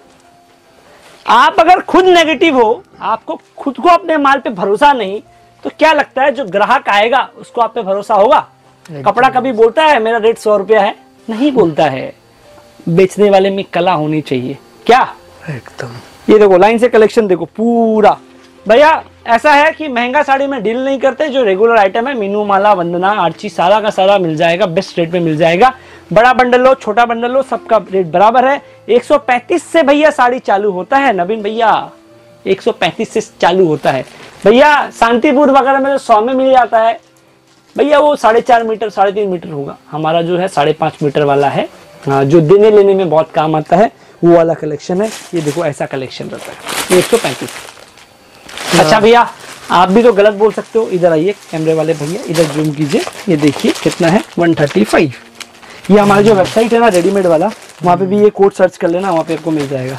आप अगर खुद नेगेटिव हो, आपको खुद को अपने माल पे भरोसा नहीं, तो क्या लगता है जो ग्राहक आएगा उसको आप पे भरोसा होगा? कपड़ा कभी बोलता है मेरा रेट सौ रुपया है? नहीं बोलता है। बेचने वाले में कला होनी चाहिए। क्या? एकदम। ये देखो लाइन से कलेक्शन देखो पूरा। भैया ऐसा है कि महंगा साड़ी में डील नहीं करते, जो रेगुलर आइटम है मीनू, माला, वंदना, आर्ची, सारा का सारा मिल जाएगा, बेस्ट रेट में मिल जाएगा। बड़ा बंडल लो, छोटा बंडल लो, सबका रेट बराबर है। एक सौ पैंतीस से भैया साड़ी चालू होता है नवीन भैया, एक सौ पैंतीस से चालू होता है भैया। शांतिपुर वगैरह में जो सौ में मिल जाता है भैया, वो साढ़े चार मीटर साढ़े तीन मीटर होगा। हमारा जो है साढ़े पांच मीटर वाला है, जो देने लेने में बहुत काम आता है, वो वाला कलेक्शन है। ये देखो ऐसा कलेक्शन रहता है, एक सौ पैंतीस। अच्छा भैया आप भी तो गलत बोल सकते हो। इधर आइए कैमरे वाले भैया, इधर जूम कीजिए, ये देखिए कितना है वन थर्टी फाइव। ये हमारी जो वेबसाइट है ना रेडीमेड वाला, वहाँ पे भी ये कोड सर्च कर लेना, वहाँ पे आपको मिल जाएगा।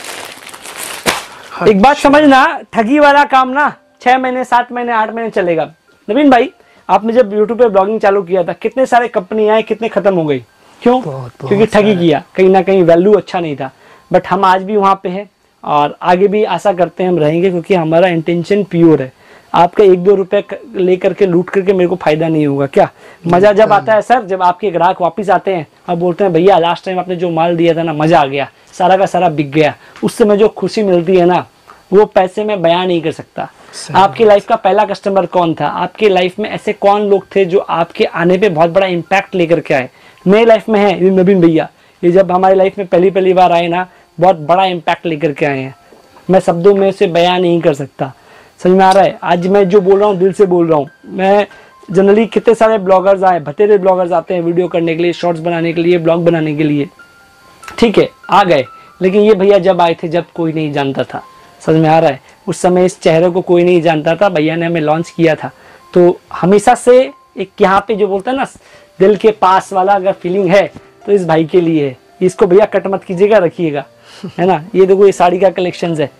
एक बात समझना, ठगी वाला काम ना छह महीने सात महीने आठ महीने चलेगा। नवीन भाई, आपने जब यूट्यूब पे ब्लॉगिंग चालू किया था, कितने सारे कंपनी आए, कितने खत्म हो गई, क्यों? क्योंकि ठगी किया, कहीं ना कहीं वैल्यू अच्छा नहीं था। बट हम आज भी वहाँ पे हैं और आगे भी आशा करते हैं हम रहेंगे, क्योंकि हमारा इंटेंशन प्योर है। आपका एक दो रुपए लेकर के लूट करके मेरे को फायदा नहीं होगा। क्या मजा जब आता है सर, जब आपके ग्राहक वापस आते हैं और बोलते हैं भैया लास्ट टाइम आपने जो माल दिया था ना, मजा आ गया, सारा का सारा बिक गया, उस समय जो खुशी मिलती है ना, वो पैसे में बयान नहीं कर सकता। आपकी लाइफ का पहला कस्टमर कौन था? आपकी लाइफ में ऐसे कौन लोग थे जो आपके आने पे बहुत बड़ा इम्पैक्ट लेकर के आए? मेरी लाइफ में है नवीन भैया, ये जब हमारी लाइफ में पहली पहली बार आए ना, बहुत बड़ा इम्पैक्ट लेकर के आए हैं। मैं शब्दों में से बयान नहीं कर सकता। समझ में आ रहा है? आज मैं जो बोल रहा हूँ दिल से बोल रहा हूँ। मैं जनरली कितने सारे ब्लॉगर्स आए, भतेरे ब्लॉगर्स आते हैं वीडियो करने के लिए, शॉर्ट्स बनाने के लिए, ब्लॉग बनाने के लिए, ठीक है आ गए। लेकिन ये भैया जब आए थे जब कोई नहीं जानता था, समझ में आ रहा है? उस समय इस चेहरे को कोई नहीं जानता था, भैया ने हमें लॉन्च किया था। तो हमेशा से एक यहाँ पे जो बोलता है ना दिल के पास वाला अगर फीलिंग है तो इस भाई के लिए है। इसको भैया कट मत कीजिएगा, रखिएगा, है ना। ये देखो ये साड़ी का कलेक्शन है।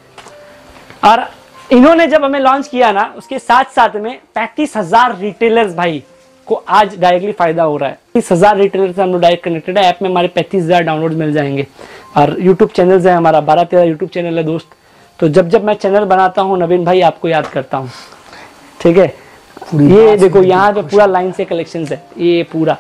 और इन्होंने जब हमें लॉन्च किया ना, उसके साथ साथ में पैंतीस हजार रिटेलर्स भाई को आज डायरेक्टली फायदा हो रहा है। तीस हजार रिटेलर से हम लोग डायरेक्ट कनेक्टेड है। ऐप में हमारे पैंतीस हजार डाउनलोड मिल जाएंगे। और यूट्यूब चैनल है हमारा, बारह तेरह यूट्यूब चैनल है दोस्त। तो जब जब मैं चैनल बनाता हूँ नवीन भाई, आपको याद करता हूँ, ठीक है। ये देखो यहाँ पे पूरा लाइन से कलेक्शन है, ये पूरा।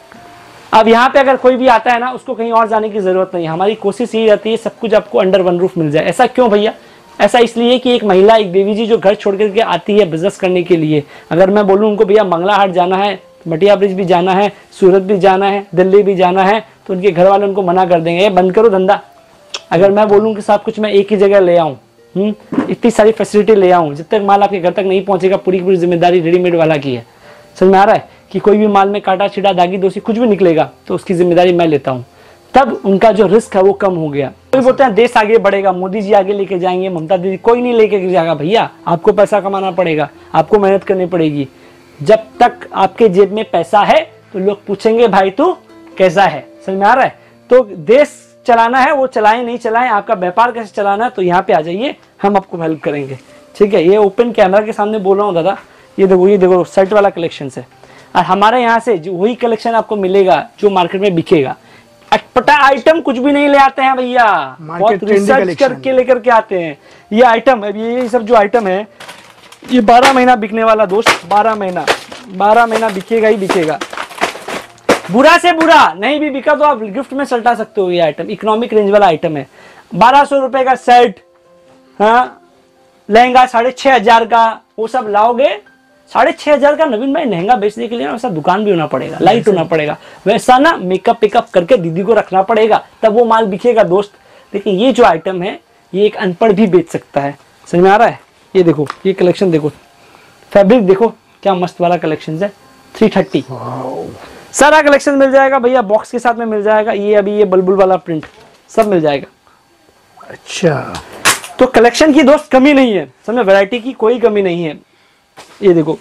अब यहाँ पे अगर कोई भी आता है ना, उसको कहीं और जाने की जरूरत नहीं। हमारी कोशिश यही रहती है सब कुछ आपको अंडर वन रूफ मिल जाए। ऐसा क्यों भैया? ऐसा इसलिए कि एक महिला, एक देवी जी जो घर छोड़ करके आती है बिजनेस करने के लिए, अगर मैं बोलूँ उनको भैया मंगला हाट जाना है, मटिया ब्रिज भी जाना है, सूरत भी जाना है, दिल्ली भी जाना है, तो उनके घर वाले उनको मना कर देंगे, बंद करो धंधा। अगर मैं बोलूँ कि सब कुछ मैं एक ही जगह ले आऊँ, इतनी सारी फैसिलिटी ले आऊँ, जब तक माल आपके घर तक नहीं पहुंचेगा पूरी पूरी जिम्मेदारी रेडीमेड वाला की है। समझ में आ रहा है? कि कोई भी माल में काटा छिड़ा दागी दोषी कुछ भी निकलेगा तो उसकी जिम्मेदारी मैं लेता हूँ। तब उनका जो रिस्क है वो कम हो गया। कोई बोलते हैं देश आगे बढ़ेगा, मोदी जी आगे लेके जाएंगे, ममता दीदी, कोई नहीं लेके जाएगा भैया। आपको पैसा कमाना पड़ेगा, आपको मेहनत करनी पड़ेगी। जब तक आपके जेब में पैसा है तो लोग पूछेंगे भाई तू कैसा है। समझ में आ रहा है? तो देश चलाना है वो चलाएं, नहीं चलाएं, आपका व्यापार कैसे चलाना है तो यहाँ पे आ जाइए, हम आपको हेल्प करेंगे, ठीक है। ये ओपन कैमरा के सामने बोल रहा हूँ दादा। ये देखो, ये देखो शर्ट वाला कलेक्शन है। और हमारे यहाँ से जो वही कलेक्शन आपको मिलेगा जो मार्केट में बिकेगा। अटपटा आइटम कुछ भी नहीं ले आते हैं भैया, बहुत रिसर्च करके लेकर के आते हैं। ये आइटम, ये सब जो आइटम है ये बारह महीना बिकने वाला दोस्त, बारह महीना बारह महीना बिकेगा ही बिकेगा। बुरा से बुरा नहीं भी बिका तो आप गिफ्ट में सल्टा सकते हो। ये आइटम इकोनॉमिक रेंज वाला आइटम है। बारह सौ रुपए का सेट, हाँ लहंगा साढ़े छह हजार का, वो सब लाओगे साढ़े छह हजार का। नवीन भाई लहंगा बेचने के लिए ना वैसा दुकान भी होना पड़ेगा, लाइट होना पड़ेगा, वैसा ना मेकअप पिकअप करके दीदी को रखना पड़ेगा, तब वो माल बिकेगा दोस्त। लेकिन ये जो आइटम है ये एक अनपढ़ भी बेच सकता है। समझ में आ रहा है? ये देखो ये कलेक्शन देखो, फैब्रिक देखो क्या मस्त वाला कलेक्शन है। थ्री थर्टी सारा कलेक्शन मिल जाएगा भैया, बॉक्स के साथ में मिल जाएगा। ये अभी ये बुलबुल वाला प्रिंट सब मिल जाएगा। अच्छा, तो कलेक्शन की दोस्त कमी नहीं है, समझे, वैरायटी की कोई कमी नहीं है। ये देखो,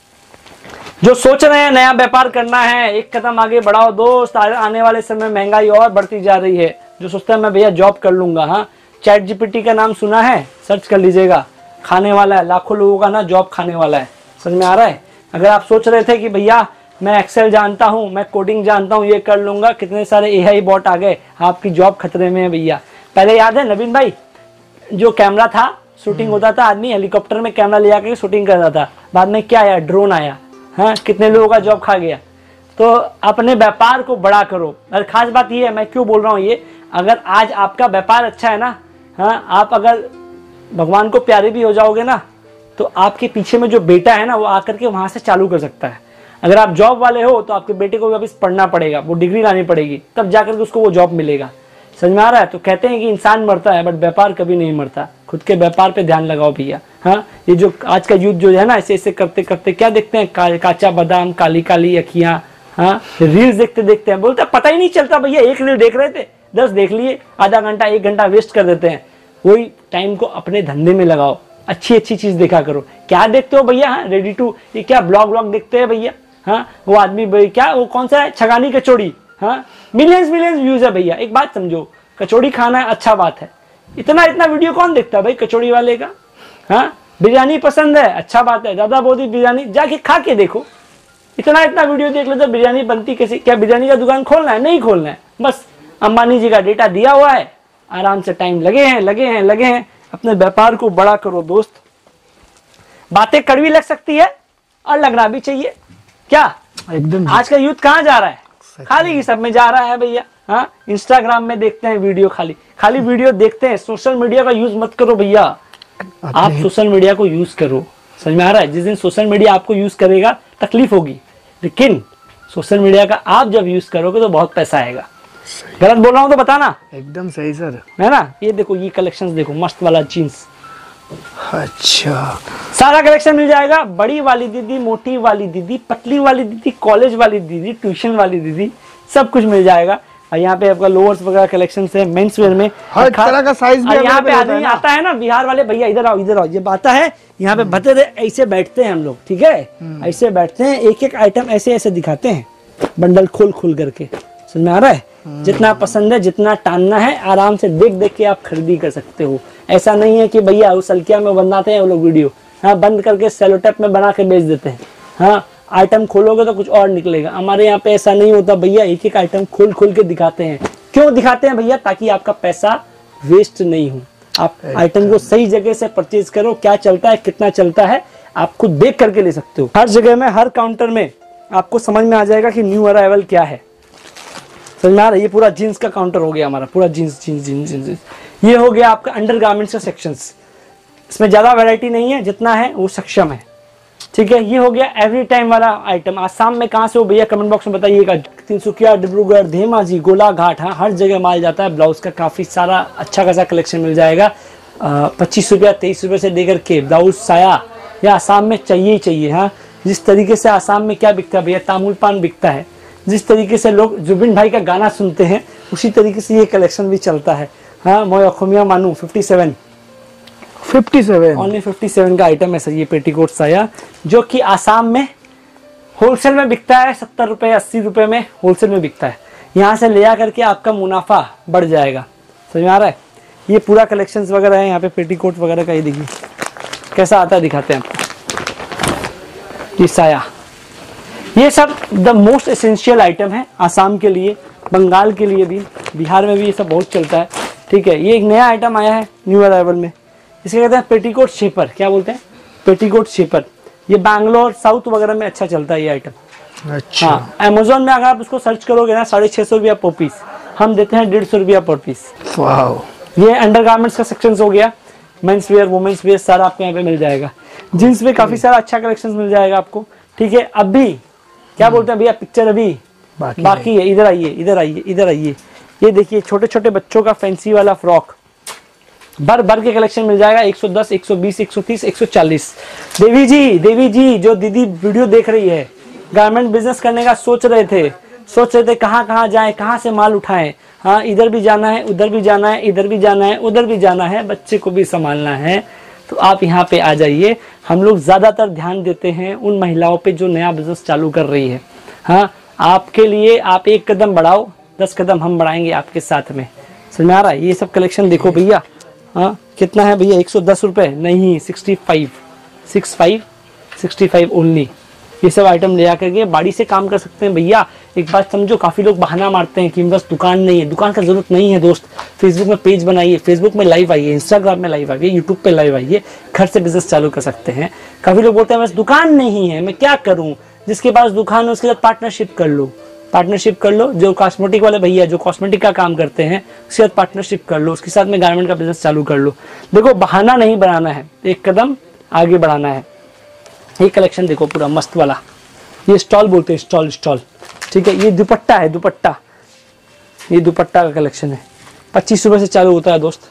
जो सोच रहे हैं नया व्यापार करना है, एक कदम आगे बढ़ाओ दोस्त। आने वाले समय महंगाई और बढ़ती जा रही है। जो सोचता है मैं भैया जॉब कर लूंगा, हाँ चैट जीपीटी का नाम सुना है, सर्च कर लीजिएगा, खाने वाला है, लाखों लोगों का ना जॉब खाने वाला है। समझ में आ रहा है? अगर आप सोच रहे थे कि भैया मैं एक्सेल जानता हूँ, मैं कोडिंग जानता हूँ, ये कर लूंगा, कितने सारे एआई बॉट आ गए, आपकी जॉब खतरे में है भैया। पहले याद है नवीन भाई, जो कैमरा था, शूटिंग होता था, आदमी हेलीकॉप्टर में कैमरा ले आके शूटिंग करता था। बाद में क्या आया? ड्रोन आया, हाँ कितने लोगों का जॉब खा गया। तो अपने व्यापार को बड़ा करो। और खास बात ये है, मैं क्यों बोल रहा हूँ ये, अगर आज आपका व्यापार अच्छा है ना, हाँ आप अगर भगवान को प्यारे भी हो जाओगे ना, तो आपके पीछे में जो बेटा है ना वो आकर के वहां से चालू कर सकता है। अगर आप जॉब वाले हो तो आपके बेटे को भी वापस पढ़ना पड़ेगा, वो डिग्री लानी पड़ेगी, तब जाकर के उसको वो जॉब मिलेगा। समझ में आ रहा है? तो कहते हैं कि इंसान मरता है बट व्यापार कभी नहीं मरता। खुद के व्यापार पे ध्यान लगाओ भैया। हाँ ये जो आज का यूथ जो है ना, ऐसे ऐसे करते करते क्या देखते हैं, का, काचा बादाम, काली काली अखियां, हाँ रील्स देखते देखते हैं, बोलते पता ही नहीं चलता भैया। एक रील देख रहे थे, दस देख लिए, आधा घंटा एक घंटा वेस्ट कर देते हैं। वही टाइम को अपने धंधे में लगाओ, अच्छी अच्छी चीज देखा करो। क्या देखते हो भैया? हाँ, रेडी टू, ये क्या ब्लॉग व्लॉग देखते हैं भैया? हाँ, वो आदमी भाई क्या, वो कौन सा है, छगानी कचौड़ी, हाँ, मिलियंस मिलियंस व्यूज है भैया। एक बात समझो, कचौड़ी खाना है अच्छा बात है, इतना इतना वीडियो कौन देखता है भाई कचौड़ी वाले का? हाँ, बिरयानी पसंद है अच्छा बात है, दादा बोधी बिरयानी जाके खा के देखो, इतना इतना वीडियो देख लो तो बिरयानी बनती कैसे? क्या बिरयानी का दुकान खोलना है? नहीं खोलना है, बस अंबानी जी का डेटा दिया हुआ है, आराम से टाइम लगे हैं लगे हैं लगे हैं, अपने व्यापार को बड़ा करो दोस्त। बातें कड़वी लग सकती है और लगना भी चाहिए, क्या एकदम। आज का यूथ कहाँ जा रहा है? खाली ये सब में जा रहा है भैया। हाँ, इंस्टाग्राम में देखते हैं वीडियो, खाली खाली वीडियो देखते हैं। सोशल मीडिया का यूज मत करो भैया, आप सोशल मीडिया को यूज करो, समझ में आ रहा है? जिस दिन सोशल मीडिया आपको यूज करेगा तकलीफ होगी, लेकिन सोशल मीडिया का आप जब यूज करोगे तो बहुत पैसा आएगा। गलत बोल रहा हूँ तो बताना। एकदम सही सर, है ना? ये देखो, ये कलेक्शंस देखो, मस्त वाला जीन्स, अच्छा सारा कलेक्शन मिल जाएगा। बड़ी वाली दीदी, मोटी वाली दीदी, पतली वाली दीदी, कॉलेज वाली दीदी, ट्यूशन वाली दीदी, सब कुछ मिल जाएगा। और यहाँ पे आपका लोअर्स वगैरह कलेक्शन है मेंस वेयर में, हर तरह का साइज भी यहाँ पे आदमी आता है ना, बिहार वाले भैया इधर आओ इधर आओ, ये आता है यहाँ पे भते ऐसे बैठते हैं हम लोग, ठीक है, ऐसे बैठते हैं, एक एक आइटम ऐसे ऐसे दिखाते हैं, बंडल खोल खोल करके, समझ में आ रहा है? जितना पसंद है, जितना टानना है, आराम से देख देख के आप खरीदी कर सकते हो। ऐसा नहीं है कि भैया उस सल्किया में बनाते हैं वो लोग वीडियो, हाँ, बंद करके सेलोटेप में बना के बेच देते हैं। हाँ, आइटम खोलोगे तो कुछ और निकलेगा। हमारे यहाँ पे ऐसा नहीं होता भैया, एक एक आइटम खोल खोल के दिखाते हैं। क्यों दिखाते हैं भैया? ताकि आपका पैसा वेस्ट नहीं हो, आप आइटम को सही जगह से परचेज करो। क्या चलता है, कितना चलता है, आप खुद देख करके ले सकते हो। हर जगह में, हर काउंटर में आपको समझ में आ जाएगा कि न्यू अराइवल क्या है, समझ में आ रहा है? ये पूरा जीन्स का काउंटर हो गया हमारा, पूरा जीन्स जीन्स जीन्स जीन्स। ये हो गया आपका अंडरगारमेंट्स का सेक्शंस, इसमें ज्यादा वैरायटी नहीं है, जितना है वो सक्षम है, ठीक है। ये हो गया एवरी टाइम वाला आइटम। आसाम में कहाँ से हो भैया, कमेंट बॉक्स में बताइएगा। तिनसुकिया, डिब्रूगढ़, धेमाजी, गोलाघाट, हाँ, हर जगह माल जाता है। ब्लाउज का काफी सारा अच्छा खासा कलेक्शन मिल जाएगा। पच्चीस रुपया तेईस रुपये से लेकर के ब्लाउज साया या आसाम में चाहिए ही चाहिए। हाँ, जिस तरीके से आसाम में क्या बिकता है भैया, तामुल पान बिकता है, जिस तरीके से लोग जुबिन भाई का गाना सुनते हैं उसी तरीके से ये कलेक्शन भी चलता है। हाँ, मोय अखोमिया मानू fifty seven fifty seven only fifty seven का आइटम है सर, ये पेटीकोट साया, जो कि आसाम में होलसेल में बिकता है सत्तर रुपए अस्सी रुपए में होलसेल में बिकता है। यहाँ से ले आकर के आपका मुनाफा बढ़ जाएगा, समझ में आ रहा है? ये पूरा कलेक्शंस वगैरह है यहाँ पे, पेटीकोट वगैरह का। ये देखिए कैसा आता है, दिखाते हैं आपको। ये साया, ये सब द मोस्ट एसेंशियल आइटम है आसाम के लिए, बंगाल के लिए भी, बिहार में भी ये सब बहुत चलता है, ठीक है। ये एक नया आइटम आया है न्यू अराइवल में, इसे कहते हैं पेटीकोट शेपर। क्या बोलते हैं? Petticoat shaper. ये बैंगलोर साउथ वगैरह में अच्छा चलता है ये आइटम। अच्छा, हाँ, अमेजोन में अगर आप उसको सर्च करोगे ना, साढ़े छह सौ रुपया पर पीस, हम देते हैं डेढ़ सौ रुपया पर पीस। वाह। ये अंडरगारमेंट्स का सेक्शन हो गया, मेंस वेयर, वुमेन्स वेयर, सारा आपको यहाँ पे मिल जाएगा। जींस में काफी सारा अच्छा कलेक्शन मिल जाएगा आपको, ठीक है। अभी क्या बोलते हैं भैया, पिक्चर अभी बाकी, बाकी है। इधर आइए इधर आइए इधर आइए, ये देखिए छोटे छोटे बच्चों का फैंसी वाला फ्रॉक, भर भर के कलेक्शन मिल जाएगा। एक सौ दस, एक सौ बीस, एक सौ तीस, एक सौ चालीस। देवी जी, देवी जी जो दीदी वीडियो देख रही है, गारमेंट बिजनेस करने का सोच रहे थे, सोच रहे थे कहाँ कहाँ जाएं, कहाँ से माल उठाएं। हाँ, इधर भी जाना है, उधर भी जाना है, इधर भी जाना है, उधर भी जाना है, बच्चे को भी संभालना है, तो आप यहाँ पे आ जाइए। हम लोग ज्यादातर ध्यान देते हैं उन महिलाओं पे जो नया बिजनेस चालू कर रही है। हाँ, आपके लिए आप एक कदम बढ़ाओ, दस कदम हम बढ़ाएंगे आपके साथ में, समझ में आ रहा है? ये सब कलेक्शन देखो भैया। हाँ, कितना है भैया, एक सौ दस रुपए नहीं, sixty five six five sixty five only. ये सब आइटम ले आकर के बाड़ी से काम कर सकते हैं भैया। एक बात समझो, काफी लोग बहाना मारते हैं कि बस दुकान नहीं है, दुकान का जरूरत नहीं है दोस्त। फेसबुक में पेज बनाइए, फेसबुक में लाइव आइए, इंस्टाग्राम में लाइव आइए, यूट्यूब पे लाइव आइए, घर से बिजनेस चालू कर सकते हैं। काफी लोग बोलते हैं बस दुकान नहीं है, मैं क्या करूं? जिसके पास दुकान है उसके साथ पार्टनरशिप कर लो, पार्टनरशिप कर लो। जो कॉस्मेटिक वाले भैया जो कॉस्मेटिक का काम करते हैं उसके साथ पार्टनरशिप कर लो, उसके साथ में गारमेंट का बिजनेस चालू कर लो। देखो, बहाना नहीं बनाना है, एक कदम आगे बढ़ाना है। ये कलेक्शन देखो पूरा मस्त वाला, ये स्टॉल बोलते हैं, स्टॉल स्टॉल, ठीक है। ये दुपट्टा है, दुपट्टा, ये दुपट्टा का कलेक्शन है। पच्चीस रुपए से चालू होता है दोस्त,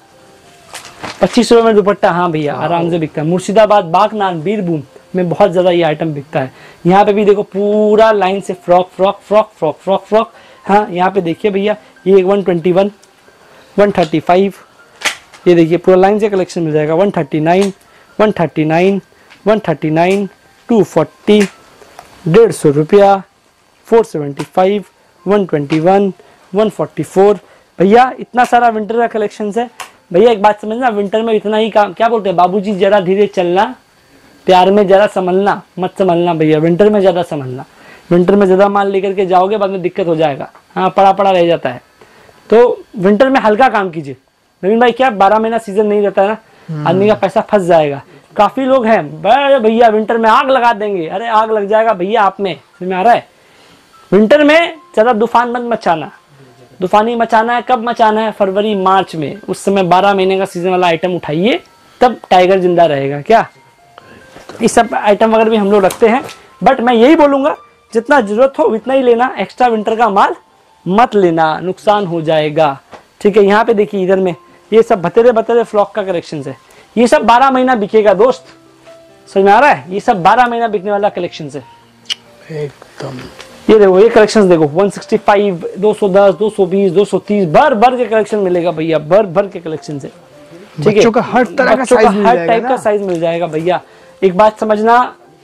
पच्चीस रुपए में दुपट्टा। हाँ भैया, आराम से बिकता है। मुर्शिदाबाद, बागनान, बीरभूम में बहुत ज्यादा ये आइटम बिकता है। यहाँ पे भी देखो पूरा लाइन से frock frock frock frock frock frock. हाँ, यहाँ पे देखिए भैया, ये one twenty one, one thirty five, ये देखिए पूरा लाइन से कलेक्शन मिल जाएगा। One thirty nine, one thirty nine, one thirty nine, two forty, डेढ़ सौ रुपया, four seventy five, one twenty one, one forty four. भैया इतना सारा विंटर का कलेक्शन है। भैया एक बात समझना, विंटर में इतना ही काम, क्या बोलते हैं बाबूजी, जरा धीरे चलना, प्यार में जरा संभलना, मत संभलना भैया, विंटर में ज़्यादा संभलना। विंटर में ज़्यादा माल लेकर के जाओगे बाद में दिक्कत हो जाएगा, हाँ पड़ा पड़ा रह जाता है। तो विंटर में हल्का काम कीजिए नवीन भाई, क्या बारह महीना सीजन नहीं रहता है ना, आदमी का पैसा फंस जाएगा। काफ़ी लोग हैं बड़े भैया विंटर में आग लगा देंगे, अरे आग लग जाएगा भैया आप में, समझ में आ रहा है। विंटर में ज़्यादा तूफान मत मचाना, तूफानी मचाना है कब मचाना है, फरवरी मार्च में, उस समय बारह महीने का सीजन वाला आइटम उठाइए, तब टाइगर जिंदा रहेगा। क्या इस सब आइटम वगैरह भी हम लोग रखते हैं, बट मैं यही बोलूँगा जितना जरूरत हो उतना ही लेना, एक्स्ट्रा विंटर का माल मत लेना, नुकसान हो जाएगा। ठीक है, यहाँ पे देखिए इधर में ये सब बतेरे बतेरे फ्लॉक का कलेक्शन है, ये सब बारह महीना बिकेगा दोस्त, समझ में आ रहा है, ये सब बारह महीना बिकने वाला कलेक्शन है एकदम। ये देखो ये कलेक्शंस देखो one sixty five, two ten, two twenty, two thirty, भर भर के कलेक्शन मिलेगा भैया, भर भर के कलेक्शन है। ठीक है, बच्चों का हर तरह का साइज मिल हर जाएगा टाइप ना? का साइज मिल जाएगा भैया। एक बात समझना,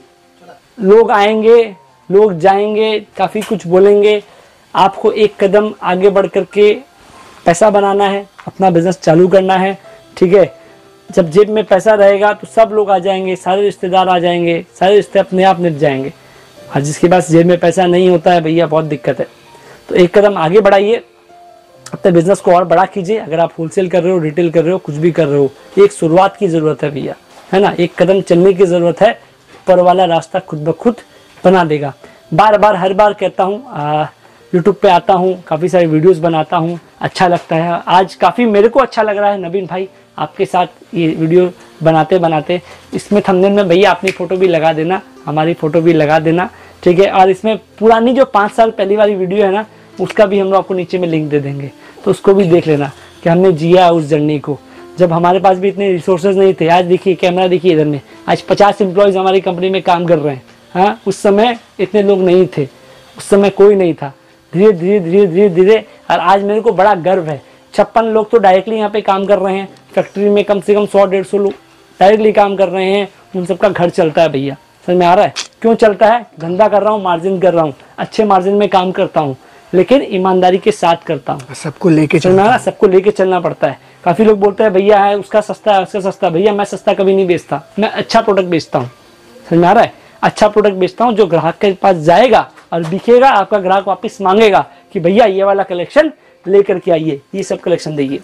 लोग आएंगे लोग जाएंगे, काफी कुछ बोलेंगे, आपको एक कदम आगे बढ़ करके पैसा बनाना है, अपना बिजनेस चालू करना है। ठीक है, जब जेब में पैसा रहेगा तो सब लोग आ जाएंगे, सारे रिश्तेदार आ जाएंगे, सारे रिश्ते अपने आप मिट जाएंगे। और जिसके पास जेब में पैसा नहीं होता है भैया बहुत दिक्कत है। तो एक कदम आगे बढ़ाइए, अपने बिजनेस को और बड़ा कीजिए। अगर आप होलसेल कर रहे हो, रिटेल कर रहे हो, कुछ भी कर रहे हो, एक शुरुआत की जरूरत है भैया, है ना, एक कदम चलने की जरूरत है, ऊपर वाला रास्ता खुद ब खुद बना देगा। बार बार हर बार कहता हूँ, यूट्यूब पे आता हूँ, काफ़ी सारी वीडियोस बनाता हूँ, अच्छा लगता है। आज काफ़ी मेरे को अच्छा लग रहा है नवीन भाई आपके साथ ये वीडियो बनाते बनाते। इसमें थंबनेल में भैया अपनी फ़ोटो भी लगा देना, हमारी फ़ोटो भी लगा देना, ठीक है। और इसमें पुरानी जो पाँच साल पहली वाली वीडियो है ना, उसका भी हम लोग आपको नीचे में लिंक दे देंगे, तो उसको भी देख लेना कि हमने जिया उस जर्नी को, जब हमारे पास भी इतने रिसोर्सेज नहीं थे। आज देखिए कैमरा देखिए इधर में, आज पचास एम्प्लॉयज़ हमारी कंपनी में काम कर रहे हैं। हाँ, उस समय इतने लोग नहीं थे, उस समय कोई नहीं था। धीरे धीरे धीरे धीरे धीरे और आज मेरे को बड़ा गर्व है, छप्पन लोग तो डायरेक्टली यहाँ पे काम कर रहे हैं। फैक्ट्री में कम से कम सौ डेढ़ सौ लोग डायरेक्टली काम कर रहे हैं, उन सबका घर चलता है भैया, समझ में आ रहा है। क्यों चलता है? धंधा कर रहा हूँ, मार्जिन कर रहा हूँ, अच्छे मार्जिन में काम करता हूँ, लेकिन ईमानदारी के साथ करता हूँ। सबको लेके चलना ना, सबको लेके चलना पड़ता है। काफी लोग बोलते हैं भैया है उसका सस्ता है, उसका सस्ता। भैया मैं सस्ता कभी नहीं बेचता, मैं अच्छा प्रोडक्ट बेचता हूँ, समझ में आ रहा है। अच्छा प्रोडक्ट बेचता हूँ जो ग्राहक के पास जाएगा और बिकेगा, आपका ग्राहक वापस मांगेगा कि भैया ये वाला कलेक्शन लेकर के आइए, ये सब कलेक्शन देखिए,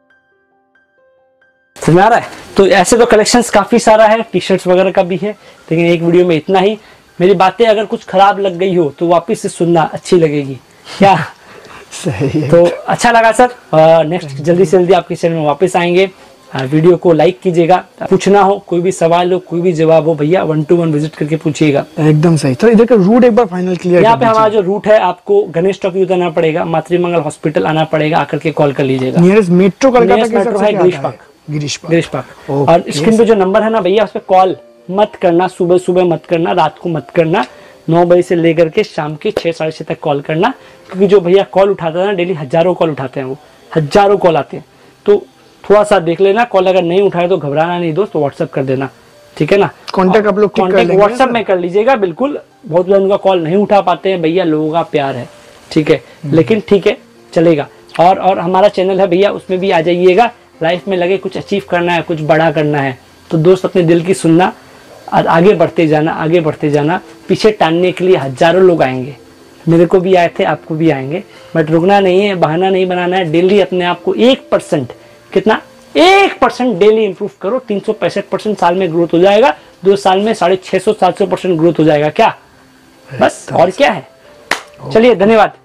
समझ में आ रहा है। तो ऐसे तो कलेक्शंस काफी सारा है, टी शर्ट्स वगैरह का भी है, लेकिन एक वीडियो में इतना ही। मेरी बातें अगर कुछ खराब लग गई हो तो वापस से सुनना, अच्छी लगेगी क्या? सही है। तो अच्छा लगा सर, नेक्स्ट जल्दी से जल्दी आपके चैनल में वापस आएंगे। वीडियो को लाइक कीजिएगा, पूछना हो कोई भी सवाल हो, कोई भी जवाब हो भैया वन टू वन विजिट करके पूछिएगा। एकदम सही। तो इधर का रूट एक बार फाइनल क्लियर। यहाँ पे हमारा जो रूट है, आपको गणेश टॉकी उतरना पड़ेगा, मातृमंगल हॉस्पिटल आना पड़ेगा, आकर के कॉल कर लीजिएगा। नियरेस्ट मेट्रो कलकत्ता नियरेस्ट के मेट्रो सबसे है क्या गिरीश आता है? Park, Girish park. Girish park. Okay. और स्क्रीन पे जो नंबर है ना भैया, उस पर कॉल मत करना, सुबह सुबह मत करना, रात को मत करना, नौ बजे से लेकर के शाम के छः साढ़े छः तक कॉल करना, क्योंकि जो भैया कॉल उठाता है ना, डेली हजारों कॉल उठाते हैं, वो हजारों कॉल आते हैं। तो थोड़ा सा देख लेना, कॉल अगर नहीं उठाए तो घबराना नहीं दोस्त, व्हाट्सअप कर देना, ठीक है ना। कॉन्टैक्ट आप लोग कॉन्टैक्ट व्हाट्सअप में कर लीजिएगा, बिल्कुल। बहुत लोग उनका कॉल नहीं उठा पाते हैं भैया, लोगों का प्यार है, ठीक है, लेकिन ठीक है चलेगा। और और हमारा चैनल है भैया, उसमें भी आ जाइएगा। लाइफ में लगे कुछ अचीव करना है, कुछ बड़ा करना है, तो दोस्त अपने दिल की सुनना और आगे बढ़ते जाना, आगे बढ़ते जाना। पीछे टानने के लिए हजारों लोग आएंगे, मेरे को भी आए थे, आपको भी आएंगे, बट रुकना नहीं है, बहाना नहीं बनाना है। डेली अपने आप को एक परसेंट, कितना, एक परसेंट डेली इंप्रूव करो। तीन सौ पैंसठ परसेंट साल में ग्रोथ हो जाएगा, दो साल में साढ़े छह सौ सात सौ परसेंट ग्रोथ हो जाएगा। क्या बस, और क्या है। चलिए, धन्यवाद।